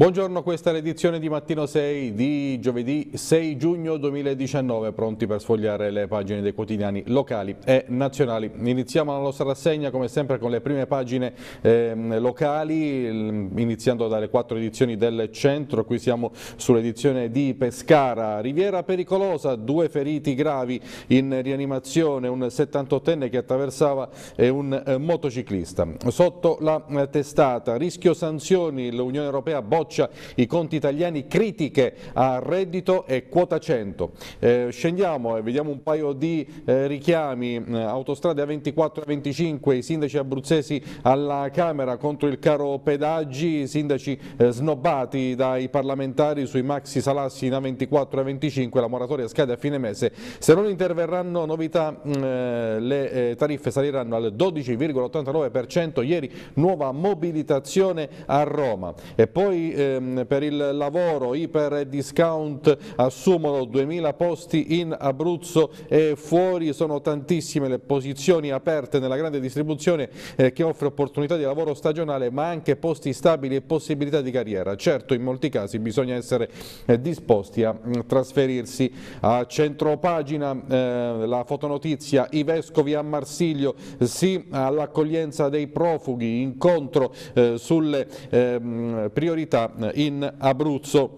Buongiorno, questa è l'edizione di Mattino 6 di giovedì 6 giugno 2019, pronti per sfogliare le pagine dei quotidiani locali e nazionali. Iniziamo la nostra rassegna come sempre con le prime pagine locali, iniziando dalle 4 edizioni del centro. Qui siamo sull'edizione di Pescara. Riviera pericolosa, 2 feriti gravi in rianimazione, un 78enne che attraversava e un motociclista. Sotto la testata, rischio sanzioni, l'Unione Europea boccia i conti italiani, critiche a reddito e quota 100. Scendiamo e vediamo un paio di richiami. Autostrade A24 e A25, i sindaci abruzzesi alla Camera contro il caro pedaggi, sindaci snobbati dai parlamentari sui maxi salassi in A24 e A25, la moratoria scade a fine mese. Se non interverranno novità le tariffe saliranno al 12,89%, ieri nuova mobilitazione a Roma. E poi per il lavoro, Iper e Discount assumono 2000 posti in Abruzzo e fuori. Sono tantissime le posizioni aperte nella grande distribuzione che offre opportunità di lavoro stagionale ma anche posti stabili e possibilità di carriera. Certo, in molti casi bisogna essere disposti a trasferirsi. A centropagina la fotonotizia, i vescovi a Marsiglio, sì all'accoglienza dei profughi, incontro sulle priorità in Abruzzo.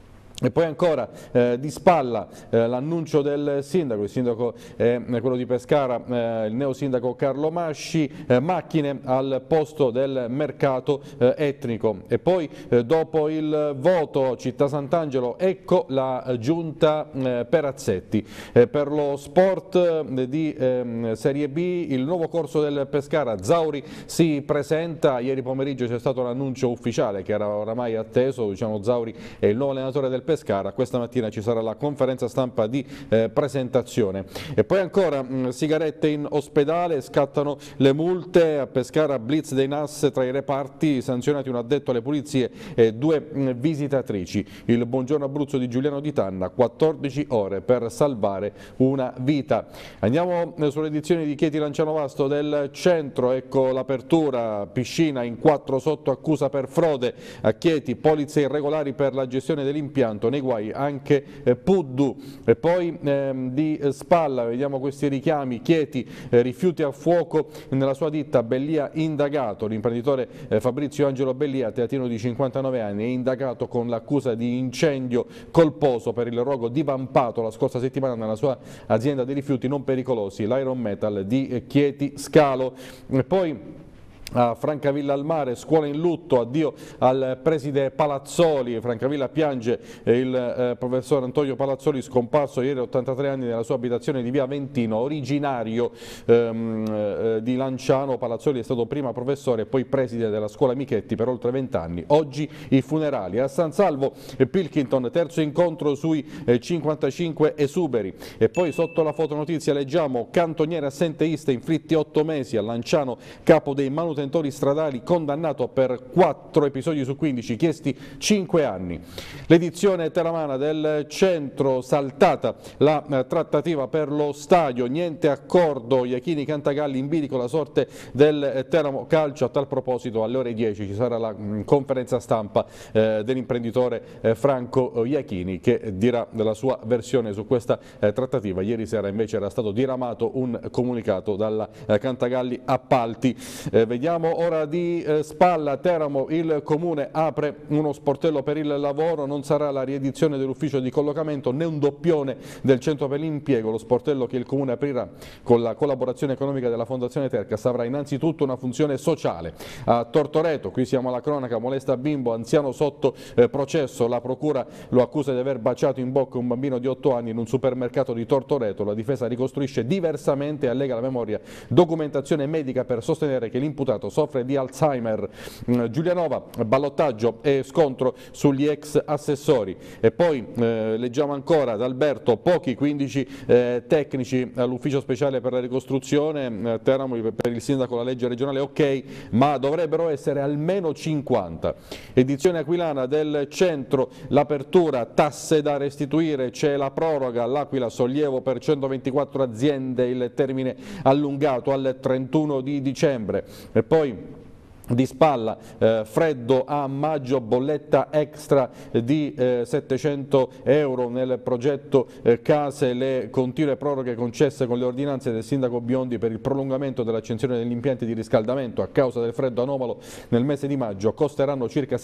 E poi ancora di spalla l'annuncio del sindaco, il sindaco è quello di Pescara, il neosindaco Carlo Masci, macchine al posto del mercato etnico. E poi dopo il voto Città Sant'Angelo, ecco la giunta Perazzetti. Per lo sport di Serie B, il nuovo corso del Pescara, Zauri si presenta. Ieri pomeriggio c'è stato l'annuncio ufficiale che era oramai atteso, diciamo Zauri è il nuovo allenatore del Pescara. Questa mattina ci sarà la conferenza stampa di presentazione. E poi ancora sigarette in ospedale, scattano le multe. A Pescara blitz dei NAS tra i reparti, sanzionati un addetto alle pulizie e 2 visitatrici. Il buongiorno Abruzzo di Giuliano Di Tanna, 14 ore per salvare una vita. Andiamo sulle edizioni di Chieti Lanciano Vasto del centro, ecco l'apertura, piscina in 4 sotto accusa per frode a Chieti, polizze irregolari per la gestione dell'impianto, nei guai anche Puddu. E poi di spalla vediamo questi richiami, Chieti, rifiuti a fuoco nella sua ditta, Bellia indagato, l'imprenditore Fabrizio Angelo Bellia, teatino di 59 anni, è indagato con l'accusa di incendio colposo per il rogo divampato la scorsa settimana nella sua azienda di rifiuti non pericolosi, l'Iron Metal di Chieti Scalo. E poi a Francavilla al Mare, scuola in lutto, addio al preside Palazzoli. Francavilla piange il professor Antonio Palazzoli, scomparso ieri a 83 anni nella sua abitazione di via Ventino, originario di Lanciano. Palazzoli è stato prima professore e poi preside della scuola Michetti per oltre 20 anni. Oggi i funerali. A San Salvo Pilkington, terzo incontro sui 55 esuberi. E poi sotto la fotonotizia leggiamo cantoniere assenteista, inflitti 8 mesi a Lanciano, capo dei manutentori stradali, condannato per 4 episodi su 15, chiesti 5 anni. L'edizione teramana del centro, saltata la trattativa per lo stadio, niente accordo, Iachini Cantagalli in bilico la sorte del Teramo Calcio. A tal proposito alle ore 10 ci sarà la conferenza stampa dell'imprenditore Franco Iachini che dirà la sua versione su questa trattativa. Ieri sera invece era stato diramato un comunicato dalla Cantagalli Appalti. Vediamo ora di spalla, Teramo, il comune apre uno sportello per il lavoro, non sarà la riedizione dell'ufficio di collocamento né un doppione del centro per l'impiego. Lo sportello che il comune aprirà con la collaborazione economica della Fondazione Tercas avrà innanzitutto una funzione sociale. A Tortoreto, qui siamo alla cronaca, molesta bimbo, anziano sotto processo, la procura lo accusa di aver baciato in bocca un bambino di 8 anni in un supermercato di Tortoreto. La difesa ricostruisce diversamente e allega alla memoria documentazione medica per sostenere che l'imputato soffre di Alzheimer. Giulianova, ballottaggio e scontro sugli ex assessori. E poi leggiamo ancora ad Alberto, pochi 15 tecnici all'ufficio speciale per la ricostruzione. Teramo, per il sindaco la legge regionale ok, ma dovrebbero essere almeno 50. Edizione aquilana del centro, l'apertura, tasse da restituire, c'è la proroga, l'Aquila sollievo per 124 aziende, il termine allungato al 31 di dicembre. E poi Di Spalla, freddo a maggio, bolletta extra di 700 euro nel progetto case, le continue proroghe concesse con le ordinanze del sindaco Biondi per il prolungamento dell'accensione degli impianti di riscaldamento a causa del freddo anomalo nel mese di maggio costeranno circa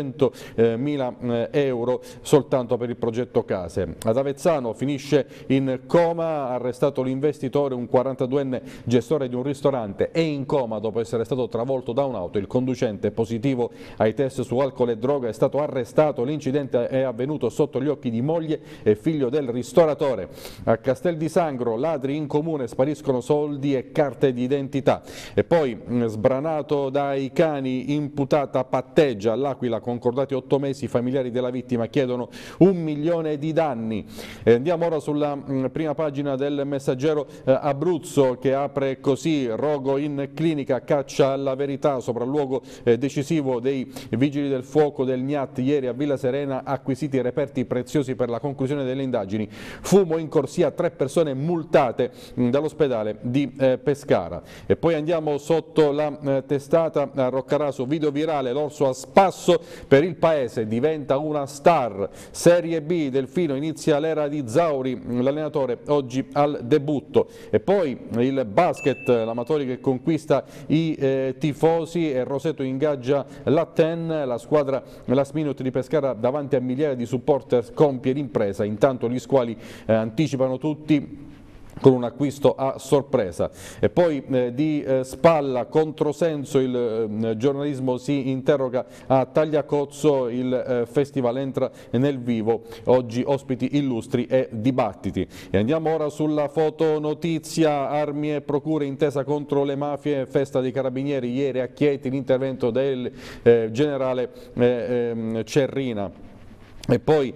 700.000 euro soltanto per il progetto case. Ad Avezzano finisce in coma, arrestato l'investitore, un 42enne gestore di un ristorante, è in coma dopo essere stato travolto da un'auto. Il conducente positivo ai test su alcol e droga è stato arrestato. L'incidente è avvenuto sotto gli occhi di moglie e figlio del ristoratore. A Castel di Sangro, ladri in comune, spariscono soldi e carte di identità. E poi sbranato dai cani, imputata patteggia. All'Aquila, concordati 8 mesi, i familiari della vittima chiedono 1 milione di danni. Andiamo ora sulla prima pagina del Messaggero Abruzzo, che apre così: rogo in clinica, caccia alla verità, sopralluogo decisivo dei vigili del fuoco del Niat ieri a Villa Serena, acquisiti reperti preziosi per la conclusione delle indagini, fumo in corsia, 3 persone multate dall'ospedale di Pescara. E poi andiamo sotto la testata a Roccaraso, video virale, l'orso a spasso per il paese, diventa una star. Serie B, Delfino, inizia l'era di Zauri, l'allenatore oggi al debutto. E poi il basket, l'Amatori che conquista i tifosi e Roseto ingaggia la Ten, la squadra last minute di Pescara davanti a migliaia di supporter compie l'impresa, intanto gli squali anticipano tutti con un acquisto a sorpresa. E poi di Spalla, controsenso, il giornalismo si interroga a Tagliacozzo, il festival entra nel vivo, oggi ospiti illustri e dibattiti. E andiamo ora sulla fotonotizia, armi e procure, intesa contro le mafie, festa dei carabinieri, ieri a Chieti l'intervento del generale Cerrina. E poi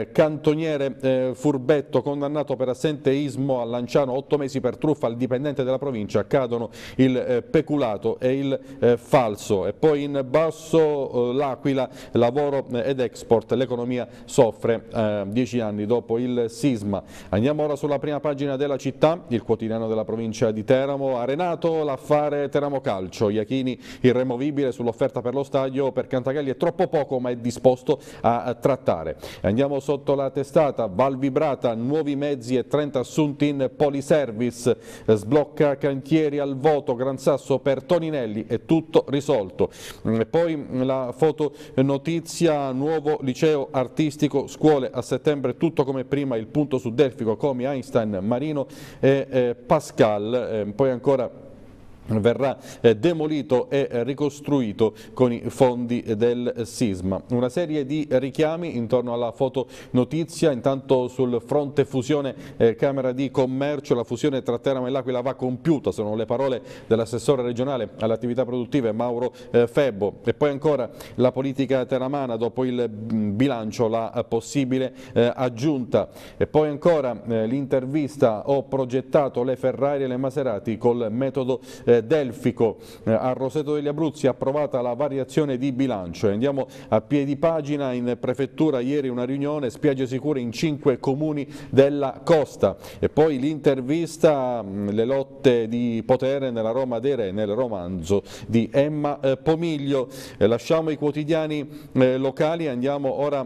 cantoniere furbetto condannato per assenteismo a Lanciano, 8 mesi per truffa al dipendente della provincia, cadono il peculato e il falso. E poi in basso l'Aquila, lavoro ed export, l'economia soffre 10 anni dopo il sisma. Andiamo ora sulla prima pagina della Città, il quotidiano della provincia di Teramo, arenato l'affare Teramo Calcio, Iachini irremovibile sull'offerta per lo stadio, per Cantagalli è troppo poco ma è disposto a trattare. Andiamo sotto la testata, Val Vibrata, nuovi mezzi e 30 assunti in Poliservice, sblocca cantieri al voto, Gran Sasso per Toninelli, è tutto risolto. E poi la fotonotizia, nuovo liceo artistico, scuole a settembre, tutto come prima, il punto su Delfico, Comi, Einstein, Marino e Pascal. Poi ancora verrà demolito e ricostruito con i fondi del sisma. Una serie di richiami intorno alla fotonotizia. Intanto sul fronte fusione Camera di Commercio, la fusione tra Teramo e l'Aquila va compiuta, sono le parole dell'assessore regionale alle attività produttive Mauro Febbo. E poi ancora la politica teramana, dopo il bilancio la possibile aggiunta. E poi ancora l'intervista, ho progettato le Ferrari e le Maserati col metodo Delfico. A Roseto degli Abruzzi approvata la variazione di bilancio. Andiamo a piedi pagina, in prefettura ieri una riunione, spiagge sicure in 5 comuni della costa. E poi l'intervista, le lotte di potere nella Roma dei Re, nel romanzo di Emma Pomiglio. Lasciamo i quotidiani locali, andiamo ora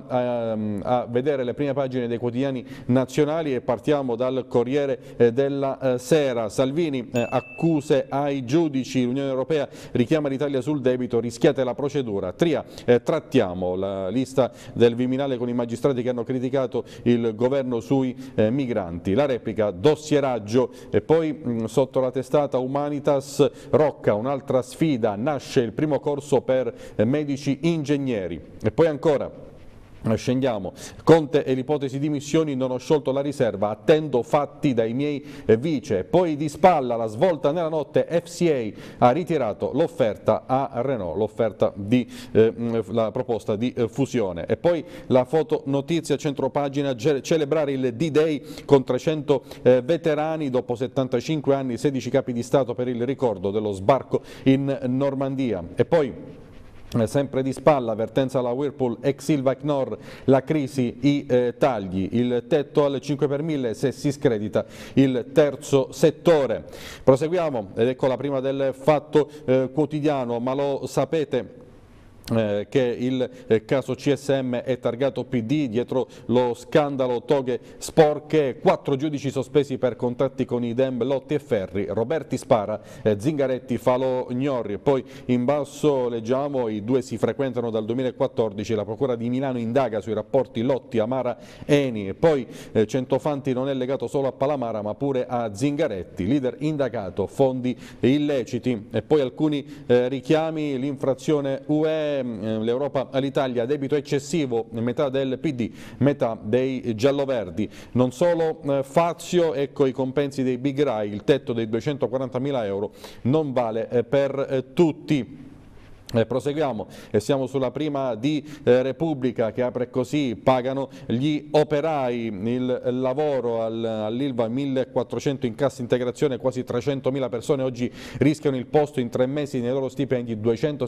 a vedere le prime pagine dei quotidiani nazionali e partiamo dal Corriere della Sera. Salvini, accuse ai giudici, l'Unione Europea richiama l'Italia sul debito, rischiate la procedura. Tria, trattiamo la lista del Viminale con i magistrati che hanno criticato il governo sui migranti. La replica, dossieraggio. E poi sotto la testata Humanitas, Rocca, un'altra sfida, nasce il primo corso per medici ingegneri. E poi ancora scendiamo, Conte e l'ipotesi di missioni, non ho sciolto la riserva, attendo fatti dai miei vice. Poi di Spalla, la svolta nella notte, FCA ha ritirato l'offerta a Renault, l'offerta di la proposta di fusione. E poi la fotonotizia, centropagina, celebrare il D-Day con 300 veterani, dopo 75 anni 16 capi di Stato per il ricordo dello sbarco in Normandia. E poi Sempre di spalla, avvertenza alla Whirlpool, ex Ilva e Knorr, la crisi, i tagli, il tetto al 5 per 1000 se si scredita il terzo settore. Proseguiamo ed ecco la prima del Fatto Quotidiano, ma lo sapete che il caso CSM è targato PD dietro lo scandalo toghe sporche, 4 giudici sospesi per contatti con idem, Lotti e Ferri, Roberti spara, Zingaretti fa lo Gnorri. Poi in basso leggiamo i due si frequentano dal 2014, la procura di Milano indaga sui rapporti Lotti, Amara, Eni, e poi Centofanti non è legato solo a Palamara ma pure a Zingaretti, leader indagato, fondi illeciti, e poi alcuni richiami, l'infrazione UE, l'Europa all'Italia, debito eccessivo, metà del PD, metà dei gialloverdi. Non solo Fazio, ecco i compensi dei Big Rai, il tetto dei 240.000 euro non vale per tutti. Proseguiamo e siamo sulla prima di Repubblica che apre così: pagano gli operai il lavoro all'Ilva, 1.400 in cassa integrazione, quasi 300.000 persone oggi rischiano il posto in 3 mesi nei loro stipendi,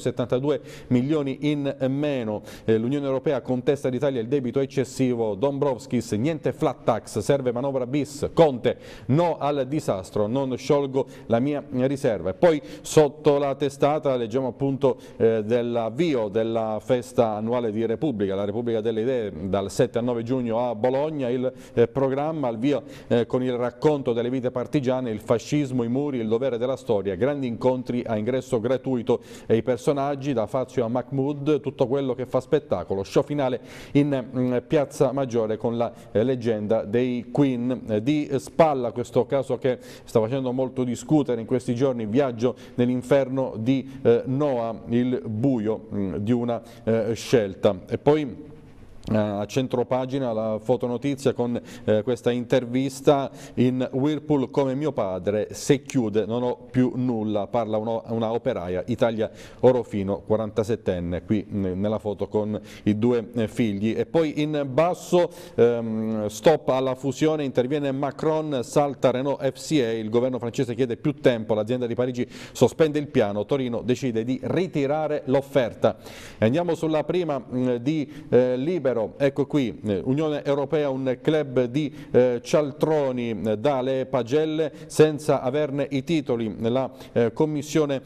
272 milioni in meno. L'Unione Europea contesta all'Italia il debito eccessivo, Dombrovskis niente flat tax, serve manovra bis, Conte no al disastro, non sciolgo la mia riserva. E poi sotto la testata leggiamo appunto dell'avvio della festa annuale di Repubblica, la Repubblica delle Idee, dal 7 al 9 giugno a Bologna, il programma al via con il racconto delle vite partigiane, il fascismo, i muri, il dovere della storia, grandi incontri a ingresso gratuito e i personaggi da Fazio a Mahmood, tutto quello che fa spettacolo, show finale in Piazza Maggiore con la leggenda dei Queen. Di spalla questo caso che sta facendo molto discutere in questi giorni, viaggio nell'inferno di Noah, il buio di una scelta. E poi a centropagina la fotonotizia con questa intervista: in Whirlpool come mio padre, se chiude non ho più nulla, parla una operaia, Italia Orofino, 47enne, qui nella foto con i 2 figli. E poi in basso stop alla fusione, interviene Macron, salta Renault FCA, il governo francese chiede più tempo, l'azienda di Parigi sospende il piano, Torino decide di ritirare l'offerta. Andiamo sulla prima di Libero. Ecco qui, Unione Europea, un club di cialtroni dalle pagelle senza averne i titoli. La Commissione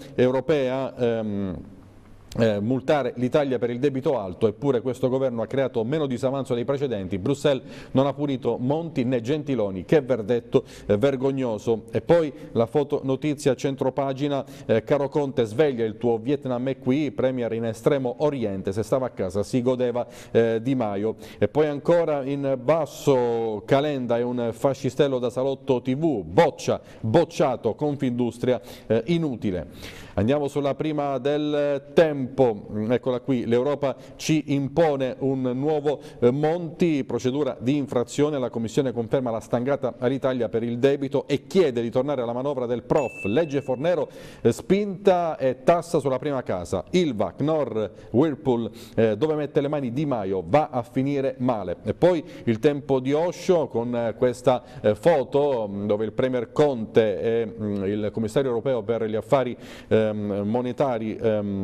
Europea multare l'Italia per il debito alto, eppure questo governo ha creato meno disavanzo dei precedenti. Bruxelles non ha punito Monti né Gentiloni, che verdetto vergognoso. E poi la fotonotizia centropagina, caro Conte sveglia, il tuo Vietnam è qui, premier in estremo oriente, se stava a casa si godeva Di Maio. E poi ancora in basso Calenda è un fascistello da salotto TV, bocciato Confindustria, inutile. Andiamo sulla prima del Tempo, eccola qui, l'Europa ci impone un nuovo Monti, procedura di infrazione, la Commissione conferma la stangata all'Italia per il debito e chiede di tornare alla manovra del prof, legge Fornero, spinta e tassa sulla prima casa, Ilva, Knorr, Whirlpool, dove mette le mani Di Maio va a finire male. E poi il Tempo di Osho con questa foto dove il Premier Conte e il Commissario Europeo per gli affari monetari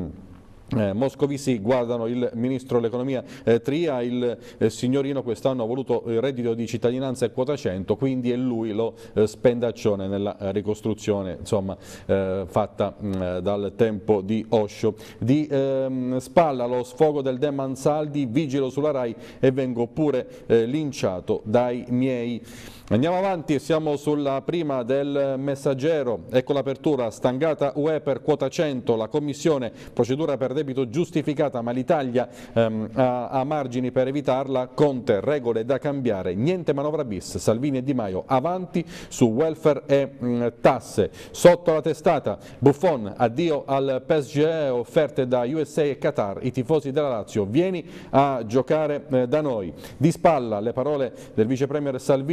Moscovici guardano il ministro dell'economia Tria, il signorino quest'anno ha voluto il reddito di cittadinanza e quota 100, quindi è lui lo spendaccione nella ricostruzione, insomma, fatta dal Tempo di Osho. Di spalla lo sfogo del Dem Ansaldi, vigilo sulla Rai e vengo pure linciato dai miei. Andiamo avanti e siamo sulla prima del Messaggero, ecco l'apertura, stangata UE per quota 100, la Commissione, procedura per debito giustificata ma l'Italia ha margini per evitarla, Conte, regole da cambiare, niente manovra bis, Salvini e Di Maio avanti su welfare e tasse. Sotto la testata, Buffon, addio al PSG, offerte da USA e Qatar, i tifosi della Lazio, vieni a giocare da noi. Di spalla le parole del vice premier Salvini che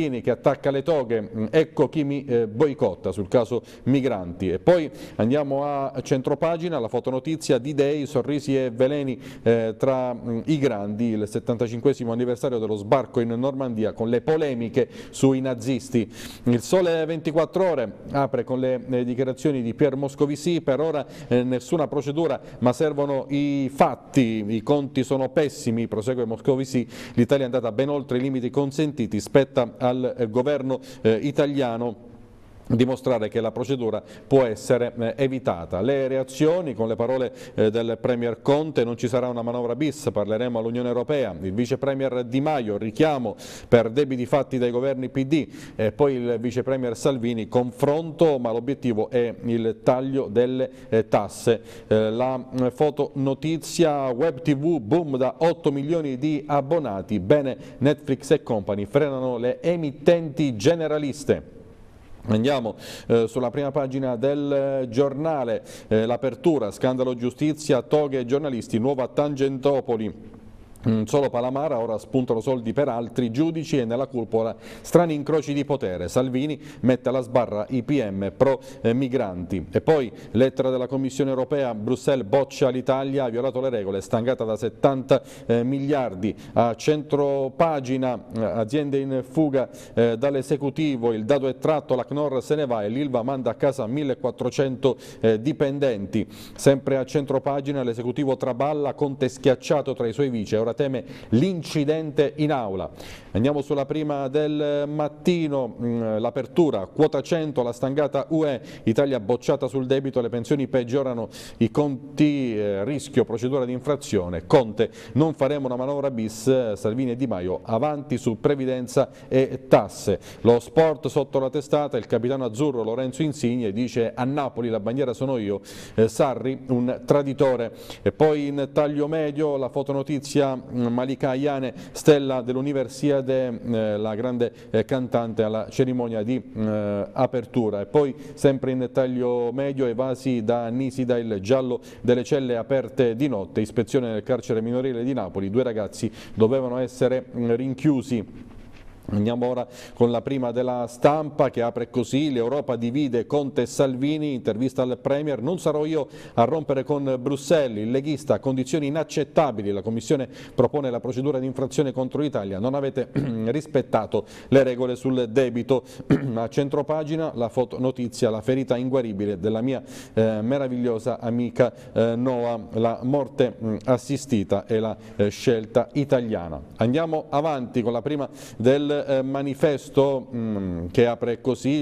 attacca le toghe, ecco chi mi boicotta sul caso migranti. E poi andiamo a centropagina, la fotonotizia D-Day, sorrisi e veleni tra i grandi, il 75esimo anniversario dello sbarco in Normandia con le polemiche sui nazisti. Il Sole 24 Ore apre con le dichiarazioni di Pierre Moscovici, per ora nessuna procedura ma servono i fatti, i conti sono pessimi, prosegue Moscovici, l'Italia è andata ben oltre i limiti consentiti, spetta al governo italiano dimostrare che la procedura può essere evitata. Le reazioni con le parole del Premier Conte: non ci sarà una manovra bis, parleremo all'Unione Europea. Il Vice Premier Di Maio: richiamo per debiti fatti dai governi PD. E poi il Vice Premier Salvini: confronto ma l'obiettivo è il taglio delle tasse. La fotonotizia: Web TV boom da 8 milioni di abbonati, bene Netflix e company, frenano le emittenti generaliste. Andiamo sulla prima pagina del giornale, l'apertura, scandalo giustizia, toghe e giornalisti, nuova Tangentopoli. Solo Palamara, ora spuntano soldi per altri giudici e nella cupola strani incroci di potere. Salvini mette alla sbarra i PM pro migranti. E poi lettera della Commissione Europea, Bruxelles boccia l'Italia, ha violato le regole, stangata da 70 miliardi. A centropagina, aziende in fuga dall'esecutivo, il dato è tratto, la Knorr se ne va e l'Ilva manda a casa 1400 dipendenti. Sempre a centropagina, l'esecutivo traballa, Conte schiacciato tra i suoi vice, ora teme l'incidente in aula. Andiamo sulla prima del mattino, l'apertura, quota 100, la stangata UE, Italia bocciata sul debito, le pensioni peggiorano i conti, rischio procedura di infrazione, Conte: non faremo una manovra bis, Salvini e Di Maio avanti su previdenza e tasse. Lo sport sotto la testata, il capitano azzurro Lorenzo Insigne dice: a Napoli la bandiera sono io, Sarri un traditore. E poi in taglio medio la fotonotizia, Malika Ayane, stella dell'Universiade, la grande cantante alla cerimonia di apertura. E poi sempre in taglio medio, evasi da Nisida, il giallo delle celle aperte di notte, ispezione nel carcere minorile di Napoli, 2 ragazzi dovevano essere rinchiusi. Andiamo ora con la prima della Stampa, che apre così: l'Europa divide Conte e Salvini, intervista al Premier, non sarò io a rompere con Bruxelles, il leghista, condizioni inaccettabili, la Commissione propone la procedura di infrazione contro l'Italia, non avete rispettato le regole sul debito. A centropagina la fotonotizia, la ferita inguaribile della mia meravigliosa amica Noa, la morte assistita e la scelta italiana. Andiamo avanti con la prima del manifesto, che apre così: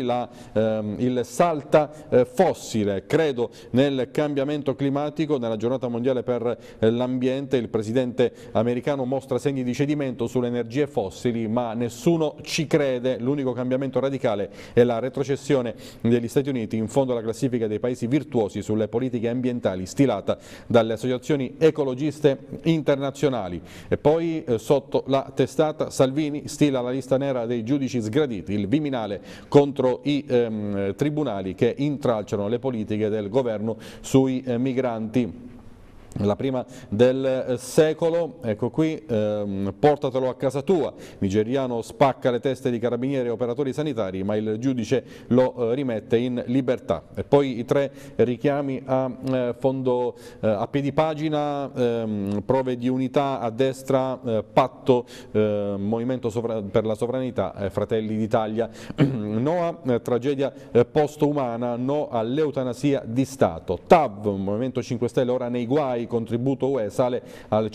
il salta fossile, credo nel cambiamento climatico, nella giornata mondiale per l'ambiente il presidente americano mostra segni di cedimento sulle energie fossili, ma nessuno ci crede, l'unico cambiamento radicale è la retrocessione degli Stati Uniti in fondo alla classifica dei paesi virtuosi sulle politiche ambientali stilata dalle associazioni ecologiste internazionali. E poi sotto la testata, Salvini stila la lista nera dei giudici sgraditi, il Viminale contro i tribunali che intralciano le politiche del governo sui migranti. La prima del secolo, ecco qui, portatelo a casa tua, nigeriano spacca le teste di carabinieri e operatori sanitari, ma il giudice lo rimette in libertà. E poi i 3 richiami a fondo, a piedi pagina, prove di unità a destra, patto, movimento per la sovranità, Fratelli d'Italia. No a tragedia post-umana, no all'eutanasia di Stato. TAV, Movimento 5 Stelle ora nei guai, contributo UE sale al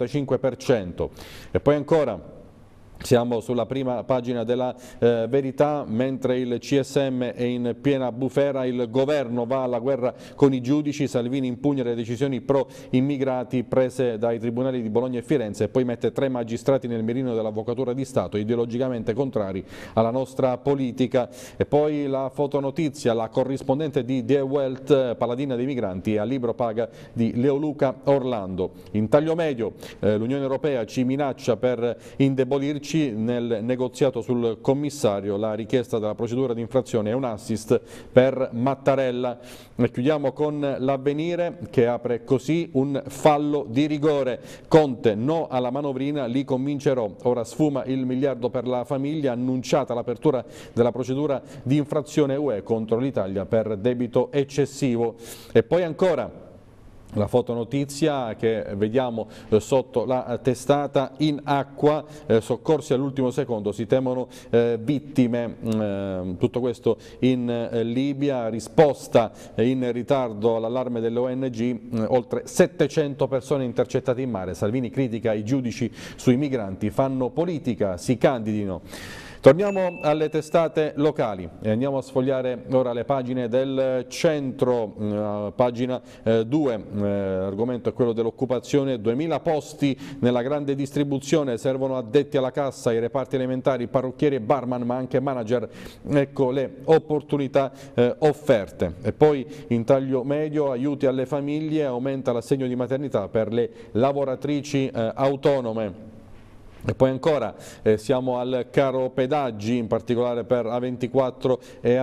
55%. E poi ancora siamo sulla prima pagina della Verità, mentre il CSM è in piena bufera, il governo va alla guerra con i giudici, Salvini impugna le decisioni pro immigrati prese dai tribunali di Bologna e Firenze e poi mette 3 magistrati nel mirino dell'Avvocatura di Stato, ideologicamente contrari alla nostra politica. E poi la fotonotizia, la corrispondente di The Welt, paladina dei migranti, a libro paga di Leoluca Orlando. In taglio medio, l'Unione Europea ci minaccia per indebolirci, 12 nel negoziato sul commissario, la richiesta della procedura di infrazione è un assist per Mattarella. Chiudiamo con l'Avvenire che apre così: un fallo di rigore, Conte no alla manovrina, li convincerò, ora sfuma il miliardo per la famiglia, annunciata l'apertura della procedura di infrazione UE contro l'Italia per debito eccessivo. E poi ancora la fotonotizia che vediamo sotto la testata: in acqua, soccorsi all'ultimo secondo, si temono vittime, tutto questo in Libia, risposta in ritardo all'allarme delle ONG, oltre 700 persone intercettate in mare. Salvini critica i giudici sui migranti, fanno politica, si candidino. Torniamo alle testate locali e andiamo a sfogliare ora le pagine del centro, pagina 2, l'argomento è quello dell'occupazione, 2000 posti nella grande distribuzione, servono addetti alla cassa, ai reparti elementari, parrucchieri e barman, ma anche manager, ecco le opportunità offerte. E poi in taglio medio, aiuti alle famiglie, aumenta l'assegno di maternità per le lavoratrici autonome. E poi ancora siamo al caro pedaggi, in particolare per A24 e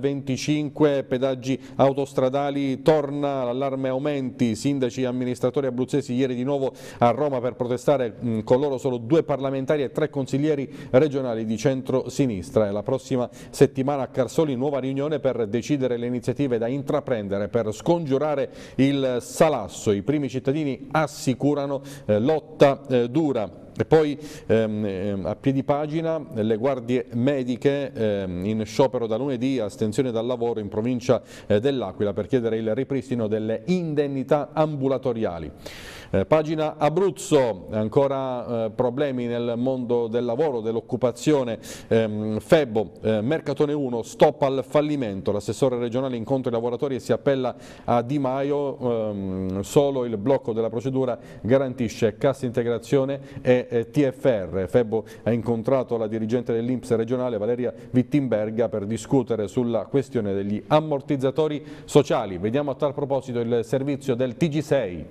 A25, pedaggi autostradali, torna l'allarme aumenti, sindaci e amministratori abruzzesi ieri di nuovo a Roma per protestare, con loro solo 2 parlamentari e 3 consiglieri regionali di centro-sinistra. E la prossima settimana a Carsoli nuova riunione per decidere le iniziative da intraprendere per scongiurare il salasso. I primi cittadini assicurano lotta dura. E poi a piedi pagina le guardie mediche in sciopero da lunedì, astensione dal lavoro in provincia dell'Aquila per chiedere il ripristino delle indennità ambulatoriali. Pagina Abruzzo, ancora problemi nel mondo del lavoro, dell'occupazione. Febbo, Mercatone 1, stop al fallimento, l'assessore regionale incontra i lavoratori e si appella a Di Maio, solo il blocco della procedura garantisce cassa integrazione e TFR. Febbo ha incontrato la dirigente dell'INPS regionale Valeria Vittimberga per discutere sulla questione degli ammortizzatori sociali. Vediamo a tal proposito il servizio del TG6.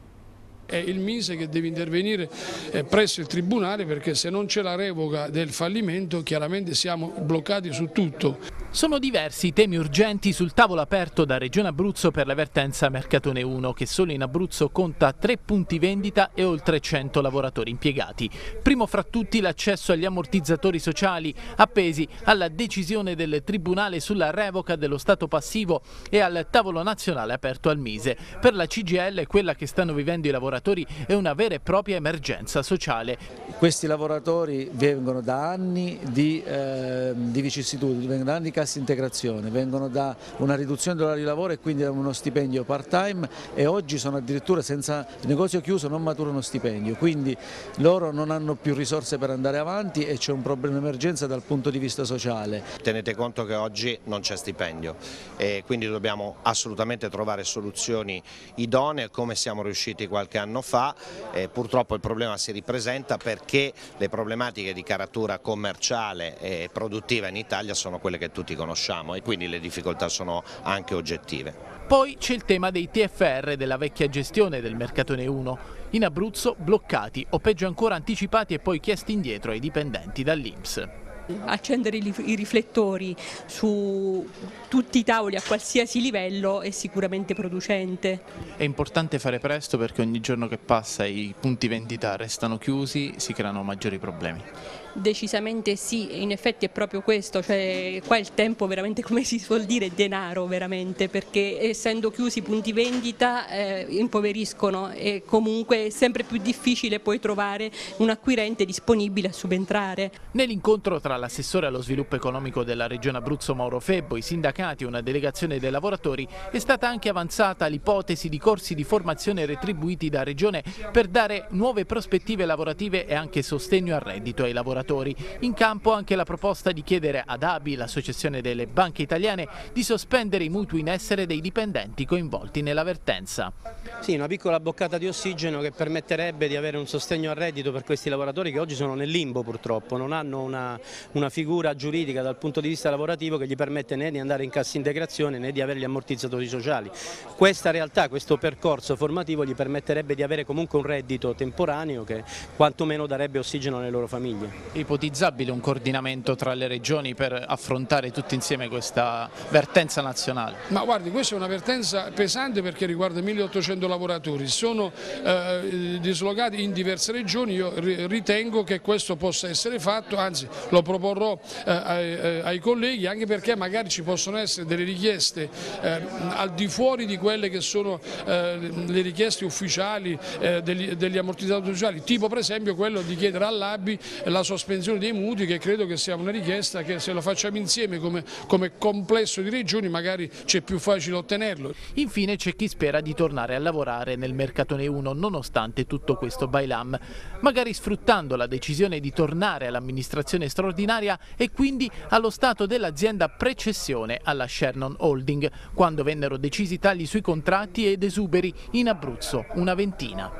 È il Mise che deve intervenire presso il Tribunale, perché se non c'è la revoca del fallimento chiaramente siamo bloccati su tutto. Sono diversi i temi urgenti sul tavolo aperto da Regione Abruzzo per la vertenza Mercatone 1, che solo in Abruzzo conta 3 punti vendita e oltre 100 lavoratori impiegati. Primo fra tutti l'accesso agli ammortizzatori sociali, appesi alla decisione del Tribunale sulla revoca dello stato passivo e al tavolo nazionale aperto al Mise. Per la CGIL quella che stanno vivendo i lavoratori è una vera e propria emergenza sociale. Questi lavoratori vengono da anni di vicissitudini, vengono da anni di cassa integrazione, vengono da una riduzione dell'orario di lavoro e quindi da uno stipendio part-time, e oggi sono addirittura senza il negozio chiuso, non maturano stipendio, quindi loro non hanno più risorse per andare avanti e c'è un problema emergenza dal punto di vista sociale. Tenete conto che oggi non c'è stipendio e quindi dobbiamo assolutamente trovare soluzioni idonee, come siamo riusciti qualche anno fa. Purtroppo il problema si ripresenta perché le problematiche di caratura commerciale e produttiva in Italia sono quelle che tutti conosciamo e quindi le difficoltà sono anche oggettive. Poi c'è il tema dei TFR della vecchia gestione del Mercatone 1. In Abruzzo bloccati o peggio ancora anticipati e poi chiesti indietro ai dipendenti dall'INPS. Accendere i riflettori su tutti i tavoli a qualsiasi livello è sicuramente producente. È importante fare presto perché ogni giorno che passa i punti vendita restano chiusi, si creano maggiori problemi. Decisamente sì, in effetti è proprio questo, cioè qua il tempo veramente, come si suol dire, è denaro veramente, perché essendo chiusi i punti vendita impoveriscono e comunque è sempre più difficile poi trovare un acquirente disponibile a subentrare. Nell'incontro tra l'assessore allo sviluppo economico della Regione Abruzzo Mauro Febbo, i sindacati e una delegazione dei lavoratori è stata anche avanzata l'ipotesi di corsi di formazione retribuiti da Regione per dare nuove prospettive lavorative e anche sostegno al reddito ai lavoratori. In campo anche la proposta di chiedere ad ABI, l'associazione delle banche italiane, di sospendere i mutui in essere dei dipendenti coinvolti nella vertenza. Sì, una piccola boccata di ossigeno che permetterebbe di avere un sostegno al reddito per questi lavoratori che oggi sono nel limbo purtroppo, non hanno una figura giuridica dal punto di vista lavorativo che gli permette né di andare in cassa integrazione né di avere gli ammortizzatori sociali. Questa realtà, questo percorso formativo gli permetterebbe di avere comunque un reddito temporaneo che quantomeno darebbe ossigeno alle loro famiglie. È ipotizzabile un coordinamento tra le regioni per affrontare tutti insieme questa vertenza nazionale? Ma guardi, questa è una vertenza pesante perché riguarda 1800 lavoratori, sono dislocati in diverse regioni. Io ritengo che questo possa essere fatto, anzi lo proporrò ai colleghi, anche perché magari ci possono essere delle richieste al di fuori di quelle che sono le richieste ufficiali degli ammortizzatori sociali, tipo per esempio quello di chiedere all'ABI la sospensione dei mutui, che credo che sia una richiesta che se lo facciamo insieme come complesso di regioni magari c'è più facile ottenerlo. Infine c'è chi spera di tornare a lavorare nel Mercatone 1 nonostante tutto questo bailam, magari sfruttando la decisione di tornare all'amministrazione straordinaria e quindi allo stato dell'azienda precessione alla Shernon Holding, quando vennero decisi tagli sui contratti ed esuberi in Abruzzo, una ventina.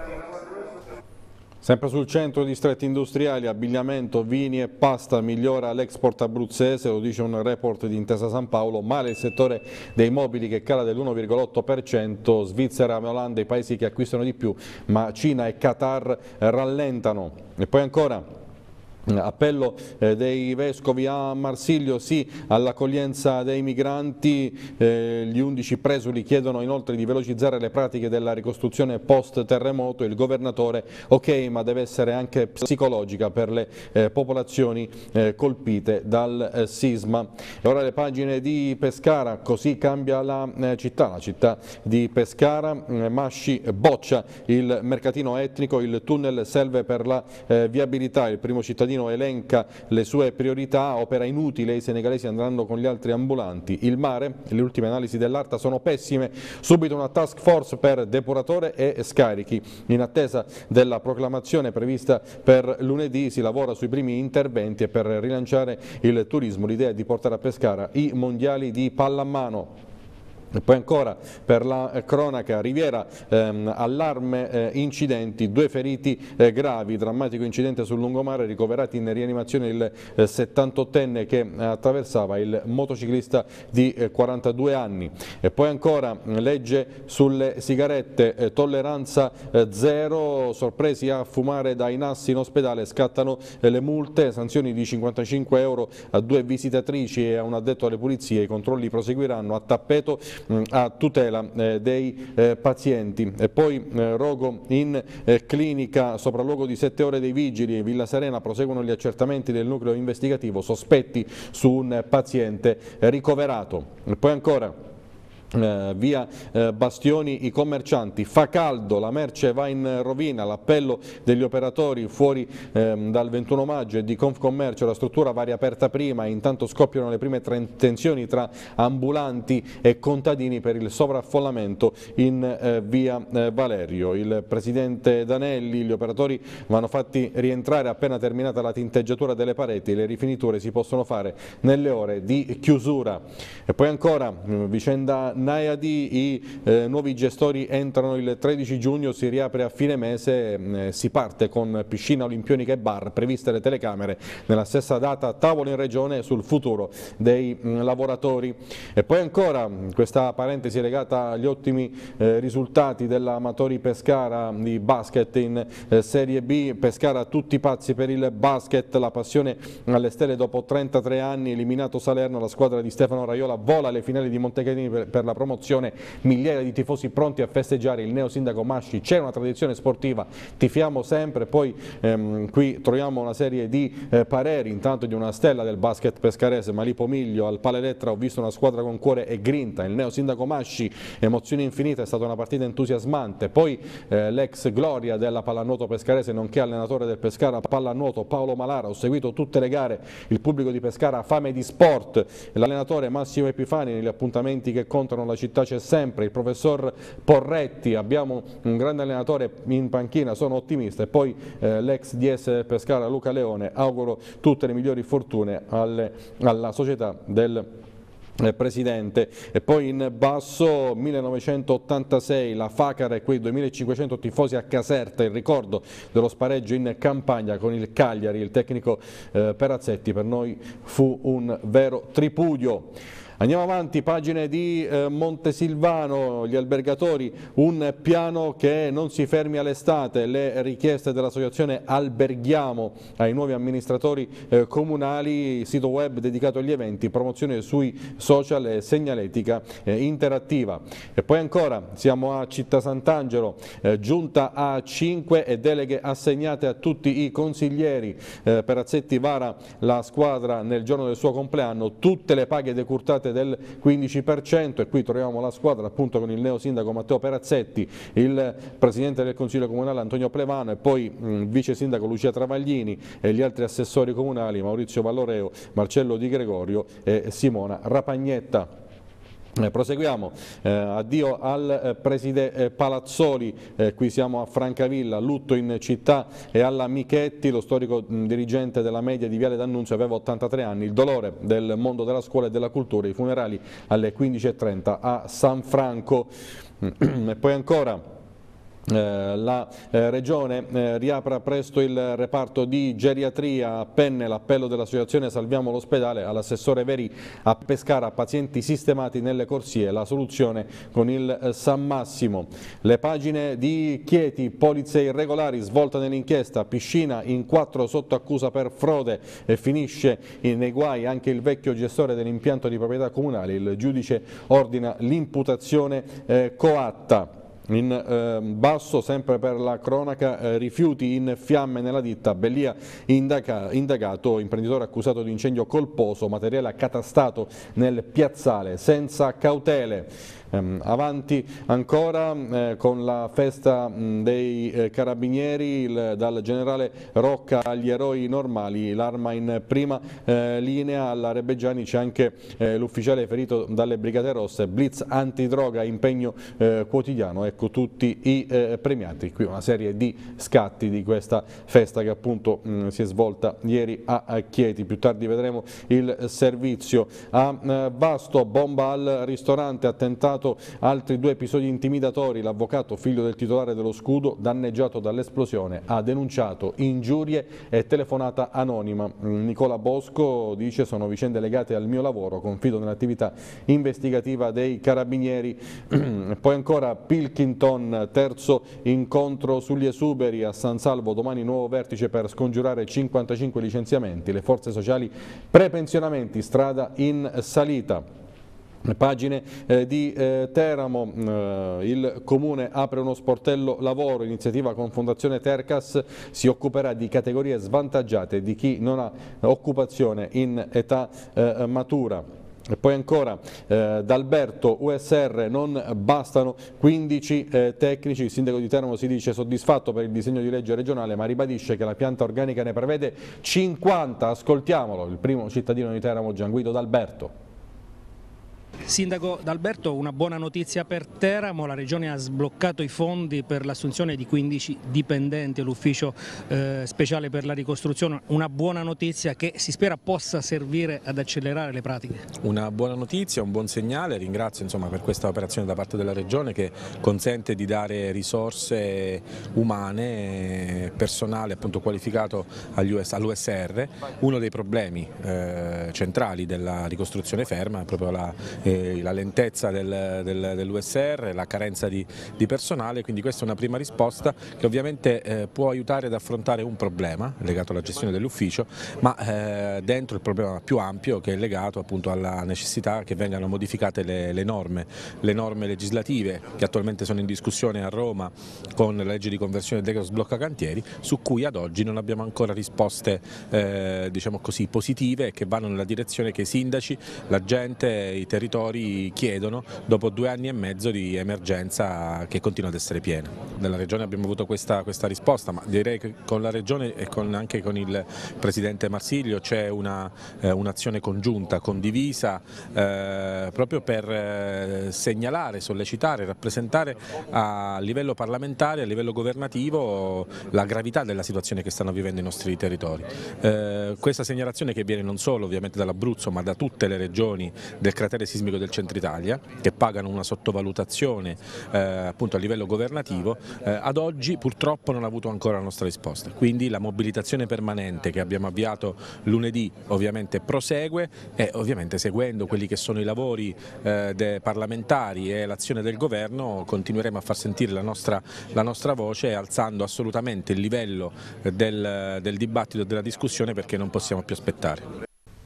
Sempre sul centro distretti industriali, abbigliamento, vini e pasta migliora l'export abruzzese, lo dice un report di Intesa San Paolo, male il settore dei mobili che cala dell'1,8%, Svizzera, Olanda i paesi che acquistano di più, ma Cina e Qatar rallentano. E poi ancora appello dei vescovi a Marsiglio, sì all'accoglienza dei migranti, gli 11 presuli chiedono inoltre di velocizzare le pratiche della ricostruzione post terremoto, il governatore ok ma deve essere anche psicologica per le popolazioni colpite dal sisma. E ora le pagine di Pescara, così cambia la città di Pescara, Masci boccia il mercatino etnico, il tunnel serve per la viabilità, il primo cittadino elenca le sue priorità, opera inutile, i senegalesi andranno con gli altri ambulanti. Il mare, le ultime analisi dell'ARTA sono pessime, subito una task force per depuratore e scarichi. In attesa della proclamazione prevista per lunedì si lavora sui primi interventi e per rilanciare il turismo l'idea è di portare a Pescara i mondiali di pallamano. E poi ancora per la cronaca, Riviera, allarme incidenti, 2 feriti gravi, drammatico incidente sul lungomare, ricoverati in rianimazione il 78enne che attraversava, il motociclista di 42 anni. E poi ancora legge sulle sigarette, tolleranza zero, sorpresi a fumare dai NAS in ospedale, scattano le multe, sanzioni di 55 euro a 2 visitatrici e a un addetto alle pulizie, i controlli proseguiranno a tappeto a tutela dei pazienti. E poi rogo in clinica, sopralluogo di 7 ore dei vigili, Villa Serena, proseguono gli accertamenti del nucleo investigativo, sospetti su un paziente ricoverato. E poi ancora via Bastioni, i commercianti, fa caldo, la merce va in rovina, l'appello degli operatori fuori dal 21 maggio e di Confcommercio, la struttura va riaperta prima, intanto scoppiano le prime tensioni tra ambulanti e contadini per il sovraffollamento in via Valerio. Il presidente Danelli, gli operatori vanno fatti rientrare appena terminata la tinteggiatura delle pareti, le rifiniture si possono fare nelle ore di chiusura. E poi ancora vicenda Naiadi, i nuovi gestori entrano il 13 giugno, si riapre a fine mese, si parte con piscina olimpionica e bar, previste le telecamere nella stessa data, tavolo in regione sul futuro dei lavoratori. E poi ancora questa parentesi legata agli ottimi risultati dell'Amatori Pescara di basket in Serie B, Pescara tutti pazzi per il basket, la passione alle stelle dopo 33 anni, eliminato Salerno, la squadra di Stefano Raiola vola alle finali di Montecatini per la promozione, migliaia di tifosi pronti a festeggiare il neo sindaco Masci, c'è una tradizione sportiva, tifiamo sempre. Poi qui troviamo una serie di pareri, intanto di una stella del basket pescarese, Malipo Miglio, al Palelettra ho visto una squadra con cuore e grinta, il neo sindaco Masci, emozioni infinite, è stata una partita entusiasmante. Poi l'ex gloria della pallanuoto pescarese nonché allenatore del Pescara pallanuoto Paolo Malara, ho seguito tutte le gare, il pubblico di Pescara ha fame di sport, l'allenatore Massimo Epifani, negli appuntamenti che contano la città c'è sempre, il professor Porretti, abbiamo un grande allenatore in panchina, sono ottimista. E poi l'ex DS del Pescara Luca Leone, auguro tutte le migliori fortune alla società del presidente. E poi in basso 1986 la Facar e quei 2500 tifosi a Caserta, il ricordo dello spareggio in Campania con il Cagliari. Il tecnico Perazzetti per noi fu un vero tripudio. Andiamo avanti, pagine di Montesilvano, gli albergatori, un piano che non si fermi all'estate, le richieste dell'associazione Alberghiamo ai nuovi amministratori comunali, sito web dedicato agli eventi, promozione sui social e segnaletica interattiva. E poi ancora siamo a Città Sant'Angelo, giunta A5 e deleghe assegnate a tutti i consiglieri. Perazzetti vara la squadra nel giorno del suo compleanno, tutte le paghe decurtate del 15%, e qui troviamo la squadra appunto con il neo sindaco Matteo Perazzetti, il presidente del Consiglio Comunale Antonio Plevano e poi vice sindaco Lucia Travaglini e gli altri assessori comunali Maurizio Valloreo, Marcello Di Gregorio e Simona Rapagnetta. Proseguiamo, addio al preside Palazzoli, qui siamo a Francavilla, lutto in città, e alla Michetti, lo storico dirigente della media di Viale D'Annunzio, aveva 83 anni, il dolore del mondo della scuola e della cultura, i funerali alle 15:30 a San Franco. E poi ancora la Regione riapra presto il reparto di geriatria a Penne, l'appello dell'associazione Salviamo l'ospedale all'assessore Veri a Pescara, pazienti sistemati nelle corsie, la soluzione con il San Massimo. Le pagine di Chieti, polizze irregolari, svolta nell'inchiesta, piscina in 4 sotto accusa per frode e finisce nei guai anche il vecchio gestore dell'impianto di proprietà comunale, il giudice ordina l'imputazione coatta. In basso, sempre per la cronaca, rifiuti in fiamme nella ditta, Bellia indagato, imprenditore accusato di incendio colposo, materiale accatastato nel piazzale senza cautele. Avanti ancora con la festa dei carabinieri, dal generale Rocca agli eroi normali, l'arma in prima linea. Alla Rebeggiani c'è anche l'ufficiale ferito dalle Brigate Rosse, blitz antidroga, impegno quotidiano, ecco tutti i premiati. Qui una serie di scatti di questa festa che appunto si è svolta ieri a Chieti. Più tardi vedremo il servizio. A Vasto, bomba al ristorante, attentato, altri 2 episodi intimidatori, l'avvocato figlio del titolare dello scudo danneggiato dall'esplosione ha denunciato ingiurie e telefonata anonima. Nicola Bosco dice: sono vicende legate al mio lavoro, confido nell'attività investigativa dei carabinieri. Poi ancora Pilkington, terzo incontro sugli esuberi a San Salvo, domani nuovo vertice per scongiurare 55 licenziamenti, le forze sociali prepensionamenti, strada in salita. Pagine di Teramo, il Comune apre uno sportello lavoro, iniziativa con Fondazione Tercas, si occuperà di categorie svantaggiate, di chi non ha occupazione in età matura. E poi ancora D'Alberto, USR non bastano 15 tecnici, il sindaco di Teramo si dice soddisfatto per il disegno di legge regionale ma ribadisce che la pianta organica ne prevede 50, ascoltiamolo, il primo cittadino di Teramo, Gianguido D'Alberto. Sindaco D'Alberto, una buona notizia per Teramo, la Regione ha sbloccato i fondi per l'assunzione di 15 dipendenti all'ufficio speciale per la ricostruzione, una buona notizia che si spera possa servire ad accelerare le pratiche. Una buona notizia, un buon segnale, ringrazio per questa operazione da parte della Regione che consente di dare risorse umane, personale appunto qualificato all'USR. Uno dei problemi centrali della ricostruzione ferma è proprio la lentezza dell'USR, la carenza di personale, quindi questa è una prima risposta che ovviamente può aiutare ad affrontare un problema legato alla gestione dell'ufficio, ma dentro il problema più ampio che è legato appunto alla necessità che vengano modificate le norme legislative che attualmente sono in discussione a Roma con la legge di conversione del decreto sblocca cantieri, su cui ad oggi non abbiamo ancora risposte diciamo così positive che vanno nella direzione che i sindaci, la gente, i territori territori chiedono dopo 2 anni e mezzo di emergenza che continua ad essere piena. Nella Regione abbiamo avuto questa risposta, ma direi che con la Regione e anche con il Presidente Marsilio c'è un'azione congiunta, condivisa, proprio per segnalare, sollecitare, rappresentare a livello parlamentare, a livello governativo la gravità della situazione che stanno vivendo i nostri territori. Questa segnalazione che viene non solo ovviamente dall'Abruzzo ma da tutte le regioni del cratere sismico del centro Italia, che pagano una sottovalutazione appunto a livello governativo, ad oggi purtroppo non ha avuto ancora la nostra risposta. Quindi la mobilitazione permanente che abbiamo avviato lunedì ovviamente prosegue e ovviamente seguendo quelli che sono i lavori parlamentari e l'azione del governo continueremo a far sentire la nostra voce, alzando assolutamente il livello del dibattito e della discussione, perché non possiamo più aspettare.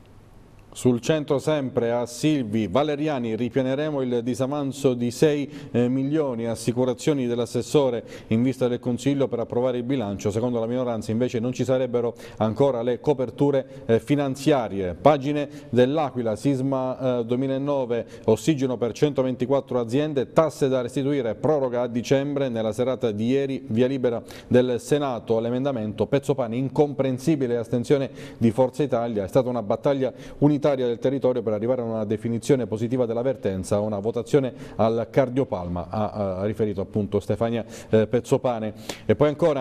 Sul centro sempre a Silvi Valeriani ripianeremo il disavanzo di 6 milioni, assicurazioni dell'assessore in vista del Consiglio per approvare il bilancio. Secondo la minoranza invece non ci sarebbero ancora le coperture finanziarie. Pagine dell'Aquila, sisma 2009, ossigeno per 124 aziende, tasse da restituire, proroga a dicembre. Nella serata di ieri via libera del Senato all'emendamento Pezzopane, incomprensibile astensione di Forza Italia. È stata una battaglia unitaria del territorio per arrivare a una definizione positiva dell'avvertenza, una votazione al cardiopalma, ha riferito appunto Stefania Pezzopane. E poi ancora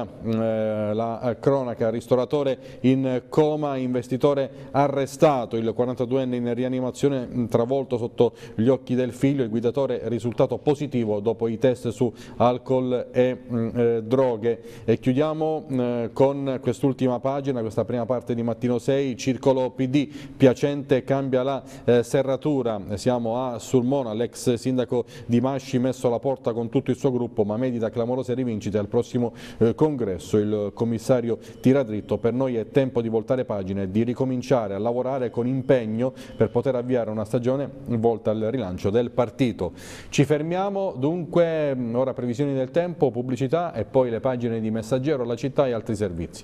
la cronaca, ristoratore in coma, investitore arrestato, il 42enne in rianimazione travolto sotto gli occhi del figlio, il guidatore risultato positivo dopo i test su alcol e droghe. E chiudiamo con quest'ultima pagina, questa prima parte di Mattino 6, Circolo PD, Piacente cambia la serratura, siamo a Sulmona, l'ex sindaco di Masci messo alla porta con tutto il suo gruppo ma medita clamorose rivincite al prossimo congresso. Il commissario tira dritto: per noi è tempo di voltare pagina e di ricominciare a lavorare con impegno per poter avviare una stagione volta al rilancio del partito. Ci fermiamo dunque, ora previsioni del tempo, pubblicità e poi le pagine di Messaggero, La Città e altri servizi.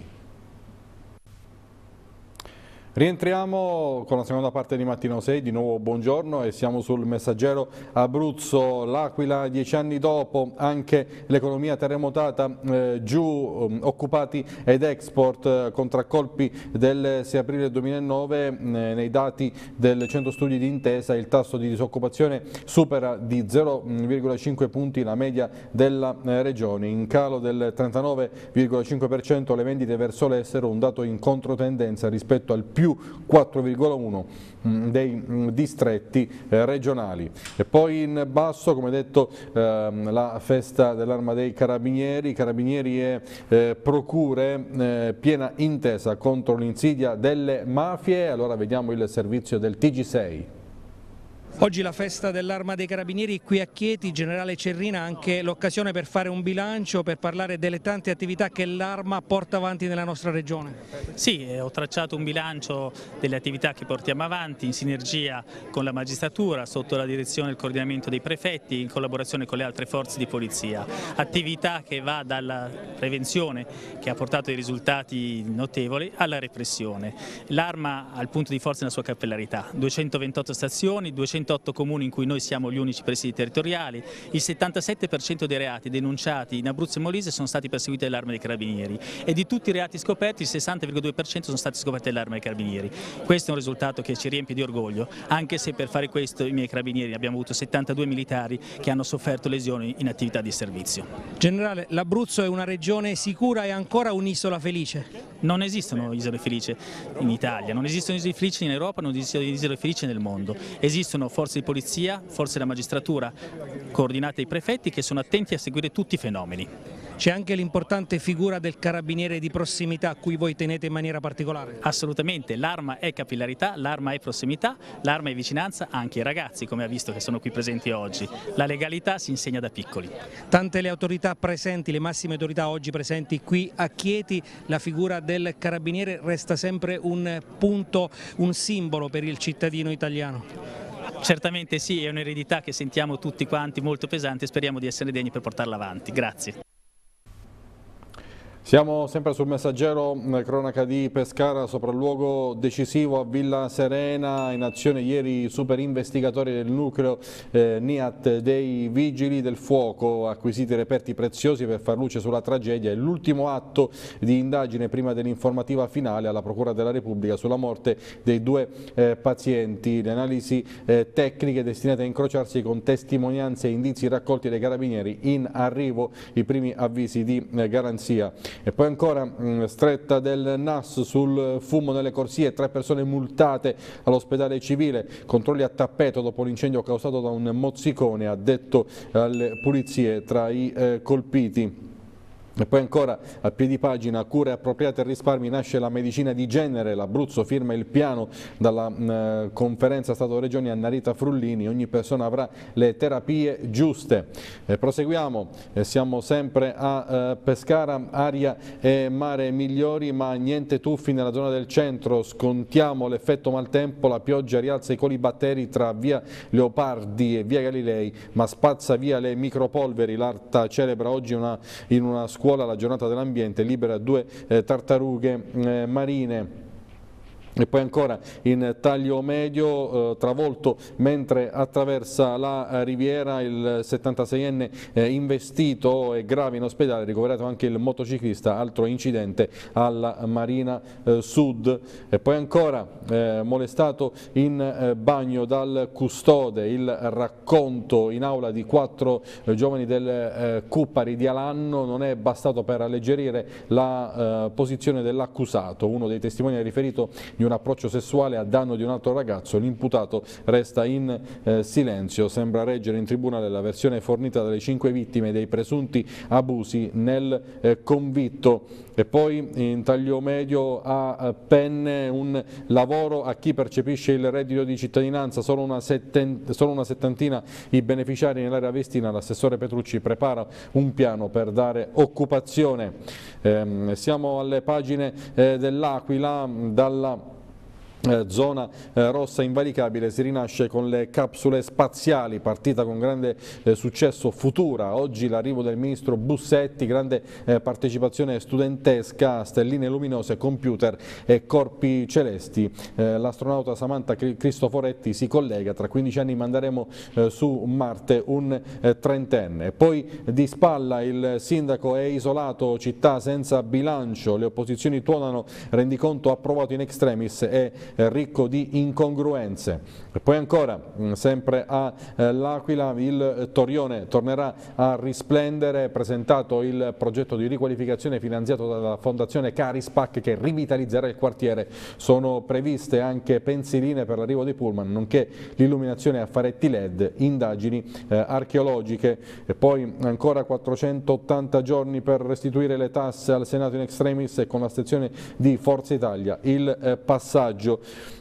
Rientriamo con la seconda parte di Mattino 6, di nuovo buongiorno, e siamo sul Messaggero Abruzzo. L'Aquila 10 anni dopo, anche l'economia terremotata giù, occupati ed export, contraccolpi del 6 aprile 2009, nei dati del centro studi di Intesa il tasso di disoccupazione supera di 0,5 punti la media della regione, in calo del 39,5% le vendite verso l'estero, un dato in controtendenza rispetto al più 4,1 dei distretti regionali. E poi in basso, come detto, la festa dell'Arma dei Carabinieri, Carabinieri e procure, piena intesa contro l'insidia delle mafie. Allora vediamo il servizio del TG6. Oggi la festa dell'Arma dei Carabinieri qui a Chieti, Generale Cerrina, anche l'occasione per fare un bilancio, per parlare delle tante attività che l'Arma porta avanti nella nostra regione. Sì, ho tracciato un bilancio delle attività che portiamo avanti in sinergia con la magistratura, sotto la direzione e il coordinamento dei prefetti, in collaborazione con le altre forze di polizia. Attività che va dalla prevenzione, che ha portato dei risultati notevoli, alla repressione. L'Arma ha il punto di forza nella sua capillarità, 228 stazioni, 208 comuni in cui noi siamo gli unici presidi territoriali, il 77% dei reati denunciati in Abruzzo e Molise sono stati perseguiti dall'Arma dei Carabinieri e di tutti i reati scoperti il 60,2% sono stati scoperti dall'Arma dei Carabinieri. Questo è un risultato che ci riempie di orgoglio, anche se per fare questo i miei Carabinieri abbiamo avuto 72 militari che hanno sofferto lesioni in attività di servizio. Generale, l'Abruzzo è una regione sicura e ancora un'isola felice? Non esistono isole felici in Italia, non esistono isole felici in Europa, non esistono isole felici nel mondo. Esistono forze di polizia, forze della magistratura, coordinate dai prefetti che sono attenti a seguire tutti i fenomeni. C'è anche l'importante figura del carabiniere di prossimità a cui voi tenete in maniera particolare? Assolutamente, l'Arma è capillarità, l'Arma è prossimità, l'Arma è vicinanza anche ai ragazzi, come ha visto che sono qui presenti oggi. La legalità si insegna da piccoli. Tante le autorità presenti, le massime autorità oggi presenti qui a Chieti, la figura del carabiniere resta sempre un punto, un simbolo per il cittadino italiano. Certamente sì, è un'eredità che sentiamo tutti quanti molto pesante e speriamo di essere degni per portarla avanti. Grazie. Siamo sempre sul Messaggero, cronaca di Pescara, sopralluogo decisivo a Villa Serena, in azione ieri i super investigatori del nucleo NIAT dei Vigili del Fuoco, acquisiti reperti preziosi per far luce sulla tragedia. È l'ultimo atto di indagine prima dell'informativa finale alla Procura della Repubblica sulla morte dei due pazienti. Le analisi tecniche destinate a incrociarsi con testimonianze e indizi raccolti dai carabinieri, in arrivo i primi avvisi di garanzia. E poi ancora stretta del NAS sul fumo nelle corsie, 3 persone multate all'ospedale civile, controlli a tappeto dopo l'incendio causato da un mozzicone, ha detto alle pulizie tra i colpiti. E poi ancora a piedi pagina, cure appropriate e risparmi, nasce la medicina di genere, l'Abruzzo firma il piano dalla conferenza Stato-Regioni a Narita Frullini, ogni persona avrà le terapie giuste. Proseguiamo, siamo sempre a Pescara, aria e mare migliori ma niente tuffi nella zona del centro, scontiamo l'effetto maltempo, la pioggia rialza i colibatteri tra via Leopardi e via Galilei ma spazza via le micropolveri. L'Arta celebra oggi in una scuola la giornata dell'ambiente, libera 2 tartarughe marine. E poi ancora in taglio medio, travolto mentre attraversa la Riviera, il 76enne investito e grave in ospedale, ricoverato anche il motociclista, altro incidente alla Marina Sud. E poi ancora molestato in bagno dal custode, il racconto in aula di 4 giovani del Cuppari di Alanno non è bastato per alleggerire la posizione dell'accusato. Uno dei testimoni ha riferito di un approccio sessuale a danno di un altro ragazzo, l'imputato resta in silenzio. Sembra reggere in tribunale la versione fornita dalle 5 vittime dei presunti abusi nel convitto. E poi in taglio medio a Penne, un lavoro a chi percepisce il reddito di cittadinanza, solo una settantina i beneficiari nell'area vestina. L'assessore Petrucci prepara un piano per dare occupazione. Siamo alle pagine dell'Aquila, dalla zona rossa invalicabile si rinasce con le capsule spaziali, partita con grande successo Futura. Oggi l'arrivo del ministro Bussetti, grande partecipazione studentesca, stelline luminose, computer e corpi celesti. L'astronauta Samantha Cristoforetti si collega, tra 15 anni manderemo su Marte un trentenne. Poi di spalla il sindaco è isolato, città senza bilancio, le opposizioni tuonano rendiconto approvato in extremis e ricco di incongruenze. E poi ancora, sempre a L'Aquila, il Torione tornerà a risplendere, presentato il progetto di riqualificazione finanziato dalla Fondazione Carispac che rivitalizzerà il quartiere. Sono previste anche pensiline per l'arrivo dei pullman, nonché l'illuminazione a faretti LED, indagini archeologiche. E poi ancora 480 giorni per restituire le tasse al Senato in extremis e con l'astensione di Forza Italia il passaggio.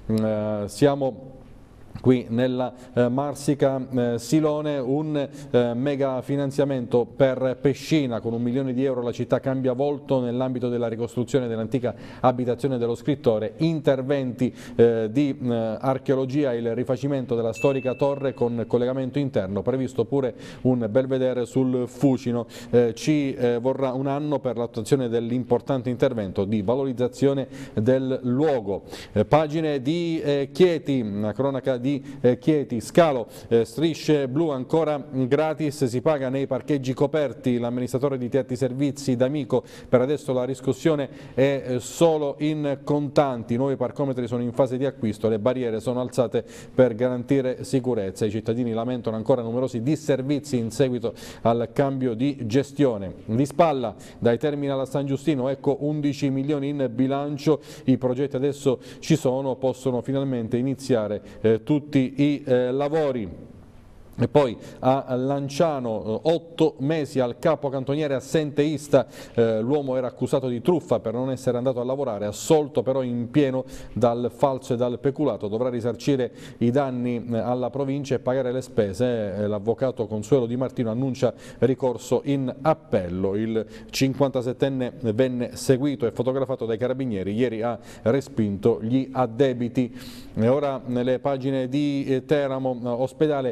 Siamo qui nella Marsica Silone, un mega finanziamento per Pescina con 1 milione di euro. La città cambia volto nell'ambito della ricostruzione dell'antica abitazione dello scrittore, interventi di archeologia, il rifacimento della storica torre con collegamento interno, previsto pure un belvedere sul Fucino. Ci vorrà un anno per l'attuazione dell'importante intervento di valorizzazione del luogo. Pagine di Chieti, una cronaca di Chieti, Scalo, strisce blu ancora gratis, si paga nei parcheggi coperti. L'amministratore di Teatri Servizi D'Amico, per adesso la riscossione è solo in contanti, nuovi parcometri sono in fase di acquisto, le barriere sono alzate per garantire sicurezza. I cittadini lamentano ancora numerosi disservizi in seguito al cambio di gestione. Di spalla, dai Terminal a San Giustino, ecco 11 milioni in bilancio, i progetti adesso ci sono, possono finalmente iniziare tutti i lavori. E poi a Lanciano 8 mesi al capo cantoniere assenteista, l'uomo era accusato di truffa per non essere andato a lavorare, assolto però in pieno dal falso e dal peculato, dovrà risarcire i danni alla provincia e pagare le spese. L'avvocato Consuelo Di Martino annuncia ricorso in appello. Il 57enne venne seguito e fotografato dai carabinieri, ieri ha respinto gli addebiti. E ora nelle pagine di Teramo, ospedale emergenziale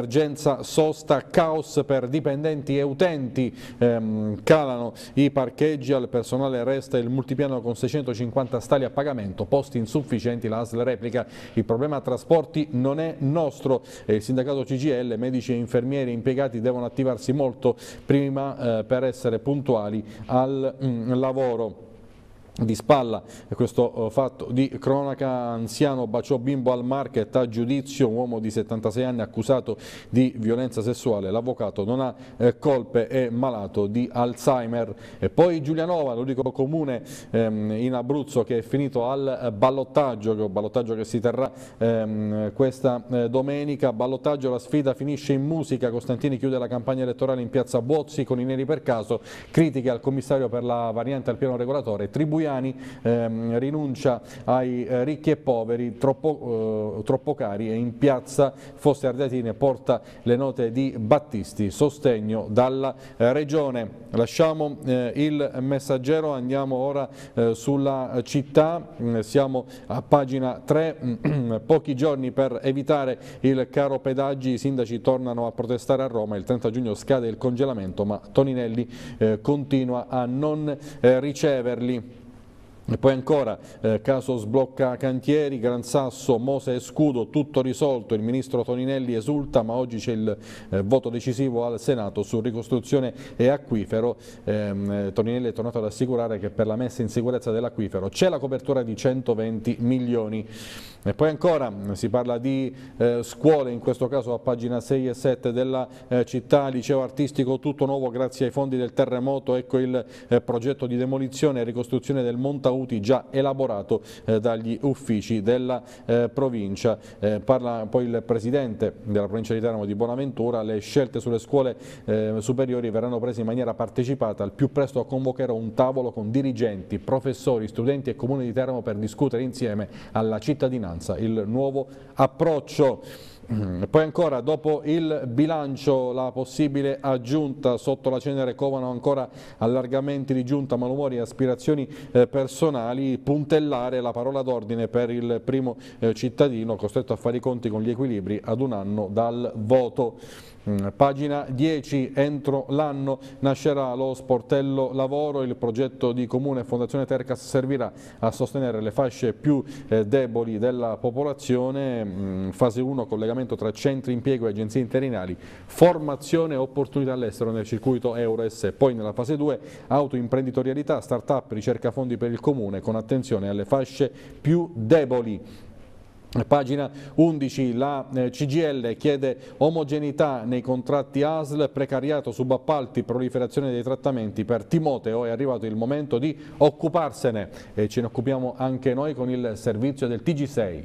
emergenza sosta, caos per dipendenti e utenti, calano i parcheggi, al personale resta il multipiano con 650 stali a pagamento, posti insufficienti, la ASL replica: il problema trasporti non è nostro. Il sindacato CGIL, medici e infermieri impiegati devono attivarsi molto prima per essere puntuali al lavoro. Di spalla questo fatto di cronaca: anziano baciò bimbo al market, a giudizio, uomo di 76 anni accusato di violenza sessuale, l'avvocato non ha colpe, è malato di Alzheimer. E poi Giulianova, l'unico comune in Abruzzo che è finito al ballottaggio che si terrà questa domenica. Ballottaggio, la sfida finisce in musica, Costantini chiude la campagna elettorale in piazza Buozzi con i neri per caso, critiche al commissario per la variante al piano regolatore, rinuncia ai ricchi e poveri, troppo cari, e in piazza Fosse Ardeatine porta le note di Battisti, sostegno dalla Regione. Lasciamo il Messaggero, andiamo ora sulla Città, siamo a pagina 3, pochi giorni per evitare il caro pedaggi, i sindaci tornano a protestare a Roma, il 30 giugno scade il congelamento ma Toninelli continua a non riceverli. E poi ancora, caso sblocca cantieri, Gran Sasso, Mose e Scudo, tutto risolto, il ministro Toninelli esulta, ma oggi c'è il voto decisivo al Senato su ricostruzione e acquifero. Toninelli è tornato ad assicurare che per la messa in sicurezza dell'acquifero c'è la copertura di 120 milioni. E poi ancora si parla di scuole, in questo caso a pagina 6 e 7 della Città, liceo artistico tutto nuovo grazie ai fondi del terremoto, ecco il progetto di demolizione e ricostruzione del Montauti già elaborato dagli uffici della provincia. Parla poi il presidente della provincia di Teramo di Bonaventura: le scelte sulle scuole superiori verranno prese in maniera partecipata, al più presto convocherò un tavolo con dirigenti, professori, studenti e comune di Teramo per discutere insieme alla cittadinanza il nuovo approccio. Poi ancora, dopo il bilancio, la possibile aggiunta, sotto la cenere covano ancora allargamenti di giunta, malumori e aspirazioni personali, puntellare la parola d'ordine per il primo cittadino costretto a fare i conti con gli equilibri ad un anno dal voto. Pagina 10, entro l'anno nascerà lo sportello lavoro, il progetto di Comune e Fondazione Tercas servirà a sostenere le fasce più deboli della popolazione. Fase 1, collegamento tra centri impiego e agenzie interinali, formazione e opportunità all'estero nel circuito Eures. Poi nella fase 2, autoimprenditorialità, start-up, ricerca fondi per il Comune con attenzione alle fasce più deboli. Pagina 11, la CGIL chiede omogeneità nei contratti ASL, precariato, subappalti, proliferazione dei trattamenti. Per Timoteo è arrivato il momento di occuparsene e ce ne occupiamo anche noi con il servizio del TG6.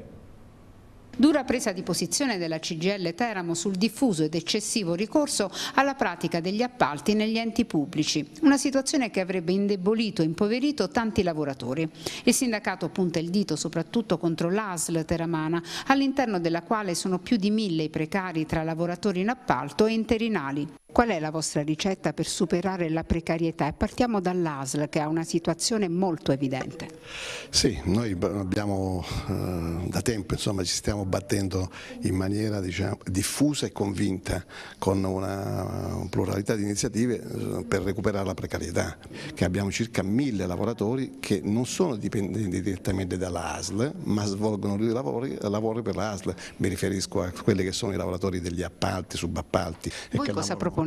Dura presa di posizione della CGIL Teramo sul diffuso ed eccessivo ricorso alla pratica degli appalti negli enti pubblici, una situazione che avrebbe indebolito e impoverito tanti lavoratori. Il sindacato punta il dito soprattutto contro l'ASL teramana, all'interno della quale sono più di 1000 i precari tra lavoratori in appalto e interinali. Qual è la vostra ricetta per superare la precarietà? E partiamo dall'ASL, che ha una situazione molto evidente. Sì, noi abbiamo da tempo, insomma, ci stiamo battendo in maniera, diciamo, diffusa e convinta con una pluralità di iniziative per recuperare la precarietà, che abbiamo circa 1000 lavoratori che non sono dipendenti direttamente dalla ASL, ma svolgono lavori per la ASL. Mi riferisco a quelli che sono i lavoratori degli appalti, subappalti. Voi cosa proponete?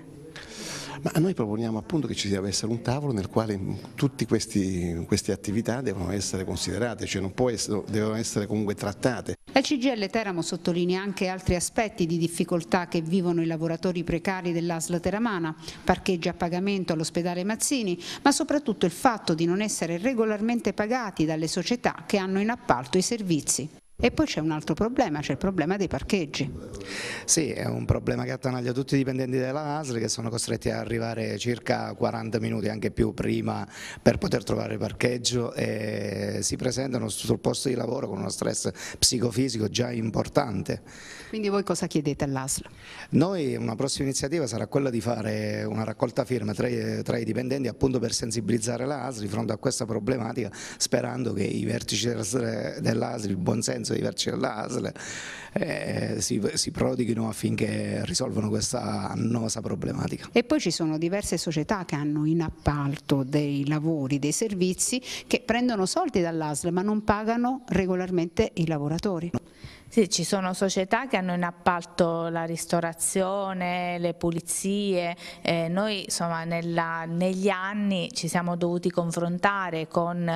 Ma noi proponiamo appunto che ci deve essere un tavolo nel quale tutte queste attività devono essere considerate, cioè devono essere comunque trattate. La CGIL Teramo sottolinea anche altri aspetti di difficoltà che vivono i lavoratori precari dell'ASL teramana, parcheggi a pagamento all'ospedale Mazzini, ma soprattutto il fatto di non essere regolarmente pagati dalle società che hanno in appalto i servizi. E poi c'è un altro problema, c'è il problema dei parcheggi. Sì, è un problema che attanaglia tutti i dipendenti della ASL, che sono costretti ad arrivare circa 40 minuti, anche più, prima per poter trovare parcheggio, e si presentano sul posto di lavoro con uno stress psicofisico già importante. Quindi voi cosa chiedete all'ASL? Noi, una prossima iniziativa sarà quella di fare una raccolta firme tra i dipendenti, appunto per sensibilizzare la ASL di fronte a questa problematica, sperando che i vertici dell'ASL, il buon senso penso ai vertici della ASL si prodighino affinché risolvano questa annosa problematica. E poi ci sono diverse società che hanno in appalto dei lavori, dei servizi che prendono soldi dall'ASL ma non pagano regolarmente i lavoratori. Sì, ci sono società che hanno in appalto la ristorazione, le pulizie, noi insomma negli anni ci siamo dovuti confrontare con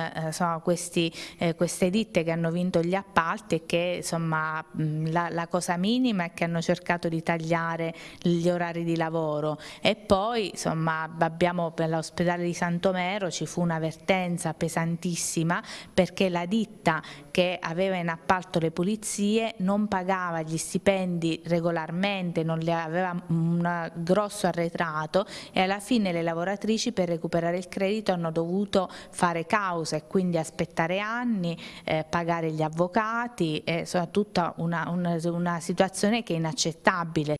queste ditte che hanno vinto gli appalti e che insomma la cosa minima è che hanno cercato di tagliare gli orari di lavoro, e poi insomma abbiamo per l'ospedale di Santomero ci fu un'avvertenza pesantissima perché la ditta che aveva in appalto le pulizie non pagava gli stipendi regolarmente, non le aveva un grosso arretrato, e alla fine le lavoratrici per recuperare il credito hanno dovuto fare causa e quindi aspettare anni, pagare gli avvocati, insomma tutta una situazione che è inaccettabile.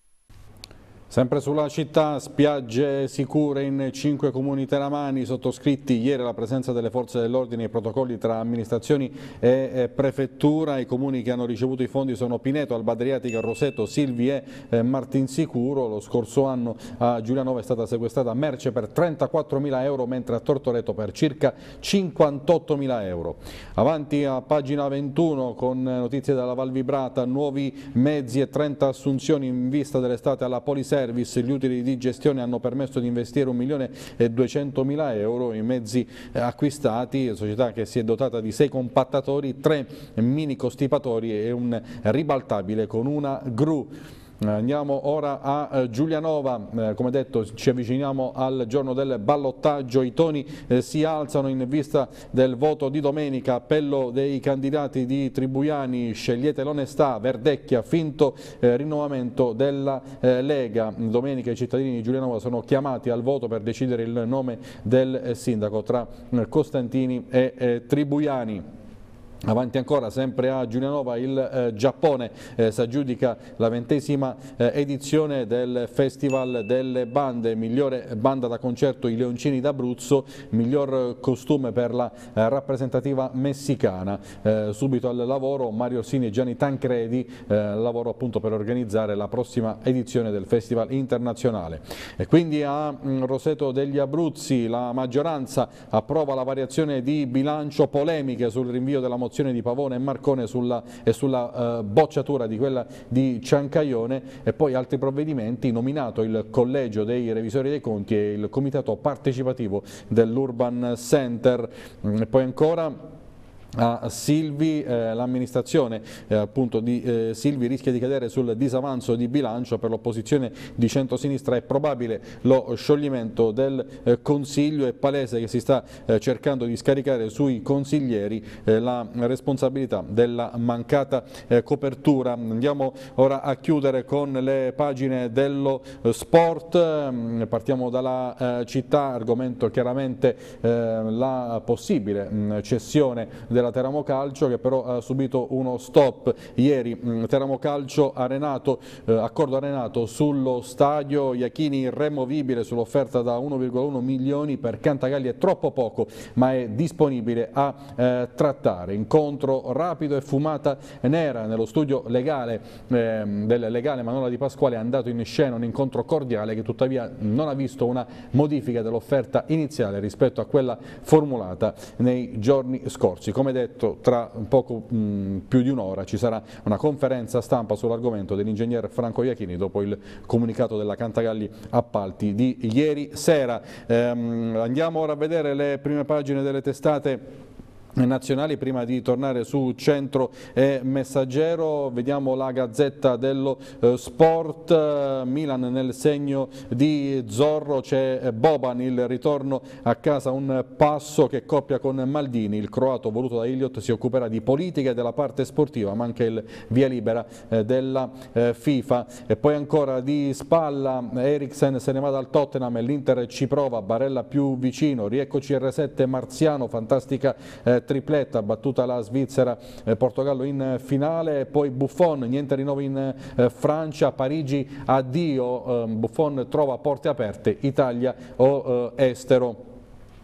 Sempre sulla città, spiagge sicure in 5 comuni teramani, sottoscritti ieri alla presenza delle forze dell'ordine e i protocolli tra amministrazioni e prefettura. I comuni che hanno ricevuto i fondi sono Pineto, Alba Adriatica, Roseto, Silvi e Martinsicuro. Lo scorso anno a Giulianova è stata sequestrata merce per 34.000 euro, mentre a Tortoreto per circa 58.000 euro. Avanti a pagina 21 con notizie dalla Val Vibrata, nuovi mezzi e 30 assunzioni in vista dell'estate alla Poliservice. Gli utili di gestione hanno permesso di investire 1.200.000 euro in mezzi acquistati, società che si è dotata di 6 compattatori, 3 mini costipatori e un ribaltabile con una gru. Andiamo ora a Giulianova, come detto ci avviciniamo al giorno del ballottaggio, i toni si alzano in vista del voto di domenica, appello dei candidati di Tribuiani, scegliete l'onestà, Verdecchia, finto rinnovamento della Lega. Domenica i cittadini di Giulianova sono chiamati al voto per decidere il nome del sindaco tra Costantini e Tribuiani. Avanti ancora, sempre a Giulianova, il Giappone si aggiudica la 20ª edizione del Festival delle Bande, migliore banda da concerto i Leoncini d'Abruzzo, miglior costume per la rappresentativa messicana. Subito al lavoro Mario Orsini e Gianni Tancredi, lavoro appunto per organizzare la prossima edizione del Festival internazionale. E quindi a Roseto degli Abruzzi la maggioranza approva la variazione di bilancio, polemiche sul rinvio della mozione di Pavone e Marcone sulla bocciatura di quella di Ciancaione, e poi altri provvedimenti, nominato il collegio dei revisori dei conti e il comitato partecipativo dell'Urban Center. E poi ancora a Silvi, l'amministrazione appunto di Silvi rischia di cadere sul disavanzo di bilancio. Per l'opposizione di centrosinistra è probabile lo scioglimento del Consiglio, è palese che si sta cercando di scaricare sui consiglieri la responsabilità della mancata copertura. Andiamo ora a chiudere con le pagine dello sport, partiamo dalla città, argomento chiaramente la possibile cessione della Teramo Calcio, che però ha subito uno stop ieri. Teramo Calcio accordo arenato sullo stadio, Iachini irremovibile sull'offerta da 1,1 milioni, per Cantagalli è troppo poco ma è disponibile a trattare. Incontro rapido e fumata nera nello studio legale del legale Manola Di Pasquale. È andato in scena un incontro cordiale che tuttavia non ha visto una modifica dell'offerta iniziale rispetto a quella formulata nei giorni scorsi. Come detto, tra poco più di un'ora ci sarà una conferenza stampa sull'argomento dell'ingegner Franco Iachini dopo il comunicato della Cantagalli Appalti di ieri sera. Andiamo ora a vedere le prime pagine delle testate nazionali prima di tornare su Centro e Messaggero. Vediamo la Gazzetta dello Sport, Milan nel segno di Zorro, c'è Boban, il ritorno a casa, un passo che coppia con Maldini, il croato voluto da Elliott si occuperà di politica e della parte sportiva, ma anche il via libera della FIFA. E poi ancora di spalla, Eriksen se ne va dal Tottenham e l'Inter ci prova, Barella più vicino, rieccoci R7 Marziano, fantastica tripletta, battuta la Svizzera, Portogallo in finale. Poi Buffon, niente rinnovi in Francia, Parigi addio, Buffon trova porte aperte, Italia o estero.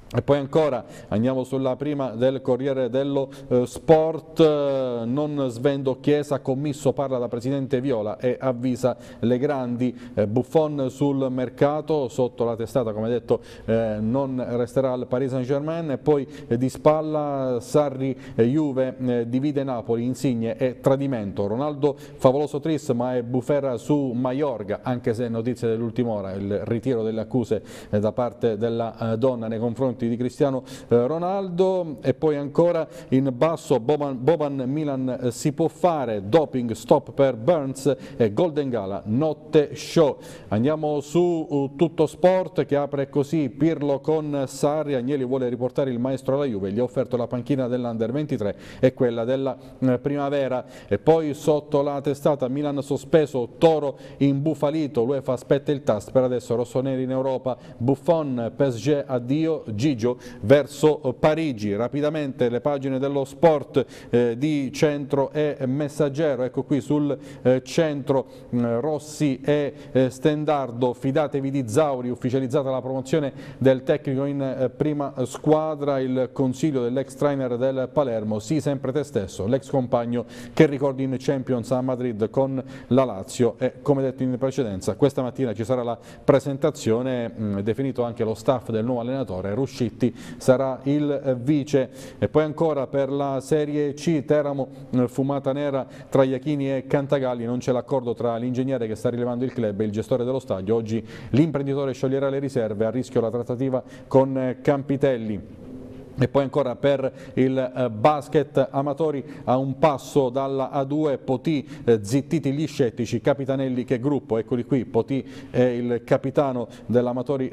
E poi ancora andiamo sulla prima del Corriere dello Sport, non svendo Chiesa, commisso parla da presidente Viola e avvisa le grandi, Buffon sul mercato, sotto la testata come detto non resterà al Paris Saint-Germain. E poi di spalla Sarri, Juve divide Napoli, Insigne e tradimento, Ronaldo favoloso tris ma è bufera su Maiorga, anche se notizia dell'ultima ora il ritiro delle accuse da parte della donna nei confronti di Cristiano Ronaldo. E poi ancora in basso Boban Milan si può fare, doping stop per Burns e Golden Gala notte show. Andiamo su Tutto Sport che apre così: Pirlo con Sarri, Agnelli vuole riportare il maestro alla Juve, gli ha offerto la panchina dell'Under 23 e quella della primavera. E poi sotto la testata Milan sospeso, Toro imbufalito, l'UEFA aspetta il TAS, per adesso rossoneri in Europa, Buffon, PSG addio, Gigio verso Parigi. Rapidamente le pagine dello sport di Centro e Messaggero. Ecco qui sul Centro Rossi e Stendardo, fidatevi di Zauri, ufficializzata la promozione del tecnico in prima squadra, il consiglio dell'ex trainer del Palermo, sì sempre te stesso, l'ex compagno che ricordi in Champions a Madrid con la Lazio. E come detto in precedenza, questa mattina ci sarà la presentazione, definito anche lo staff del nuovo allenatore, Ruscitti sarà il vice. E poi ancora per la Serie C, Teramo fumata nera tra Iachini e Cantagalli, non c'è l'accordo tra l'ingegnere che sta rilevando il club e il gestore dello stadio. Oggi l'imprenditore scioglierà le riserve, a rischio la trattativa con Campitelli. E poi ancora per il basket, Amatori a un passo dalla A2, Potì zittiti gli scettici, Capitanelli che gruppo, eccoli qui, Potì è il capitano dell'Amatori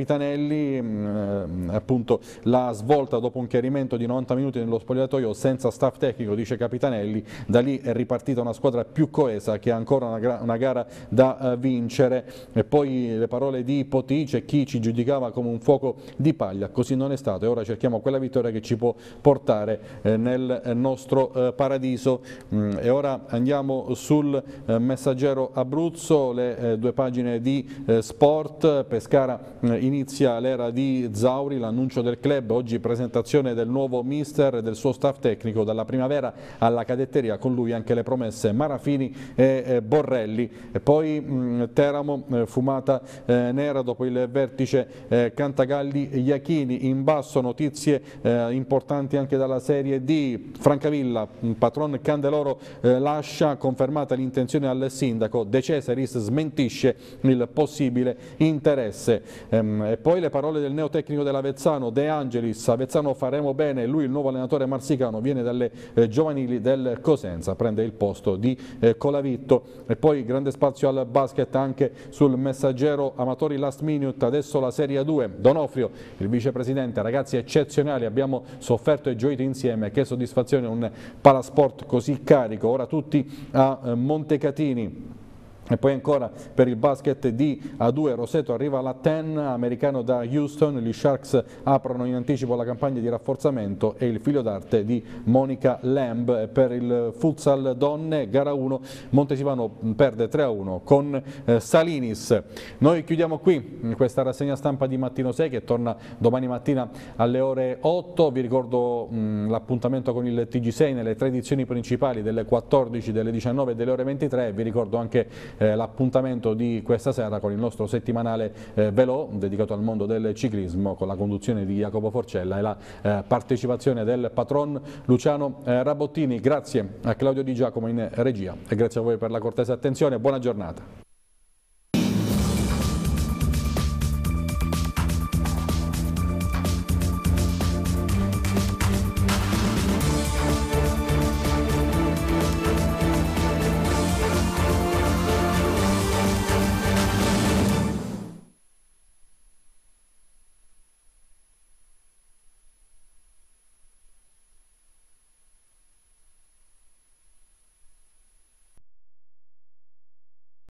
Capitanelli, appunto la svolta dopo un chiarimento di 90 minuti nello spogliatoio senza staff tecnico, dice Capitanelli, da lì è ripartita una squadra più coesa che ha ancora una gara da vincere. E poi le parole di Potì: c'è chi ci giudicava come un fuoco di paglia, così non è stato e ora cerchiamo quella vittoria che ci può portare nel nostro paradiso. E ora andiamo sul Messaggero Abruzzo, le due pagine di sport. Pescara inizia l'era di Zauri, l'annuncio del club, oggi presentazione del nuovo mister e del suo staff tecnico, dalla primavera alla cadetteria, con lui anche le promesse Marafini e Borrelli. E poi Teramo fumata nera dopo il vertice Cantagalli-Iachini, in basso notizie importanti anche dalla Serie D. Francavilla, patron Candeloro lascia, confermata l'intenzione al sindaco, De Cesaris smentisce il possibile interesse. E poi le parole del neotecnico dell'Avezzano, De Angelis: Avezzano faremo bene, lui il nuovo allenatore marsicano viene dalle giovanili del Cosenza, prende il posto di Colavitto. E poi grande spazio al basket anche sul Messaggero. Amatori last minute, adesso la Serie 2, Donofrio il vicepresidente: ragazzi eccezionali, abbiamo sofferto e gioito insieme, che soddisfazione un palasport così carico, ora tutti a Montecatini. E poi ancora per il basket di A2, Roseto arriva alla 10, americano da Houston, gli Sharks aprono in anticipo la campagna di rafforzamento e il figlio d'arte di Monica Lamb. Per il futsal donne, gara 1, Montesivano perde 3-1 con Salinis. Noi chiudiamo qui questa rassegna stampa di Mattino 6 che torna domani mattina alle ore 8, vi ricordo l'appuntamento con il TG6 nelle 3 edizioni principali delle 14, delle 19 e delle ore 23, vi ricordo anche l'appuntamento di questa sera con il nostro settimanale Velò dedicato al mondo del ciclismo, con la conduzione di Jacopo Forcella e la partecipazione del patron Luciano Rabottini. Grazie a Claudio Di Giacomo in regia e grazie a voi per la cortese attenzione, buona giornata.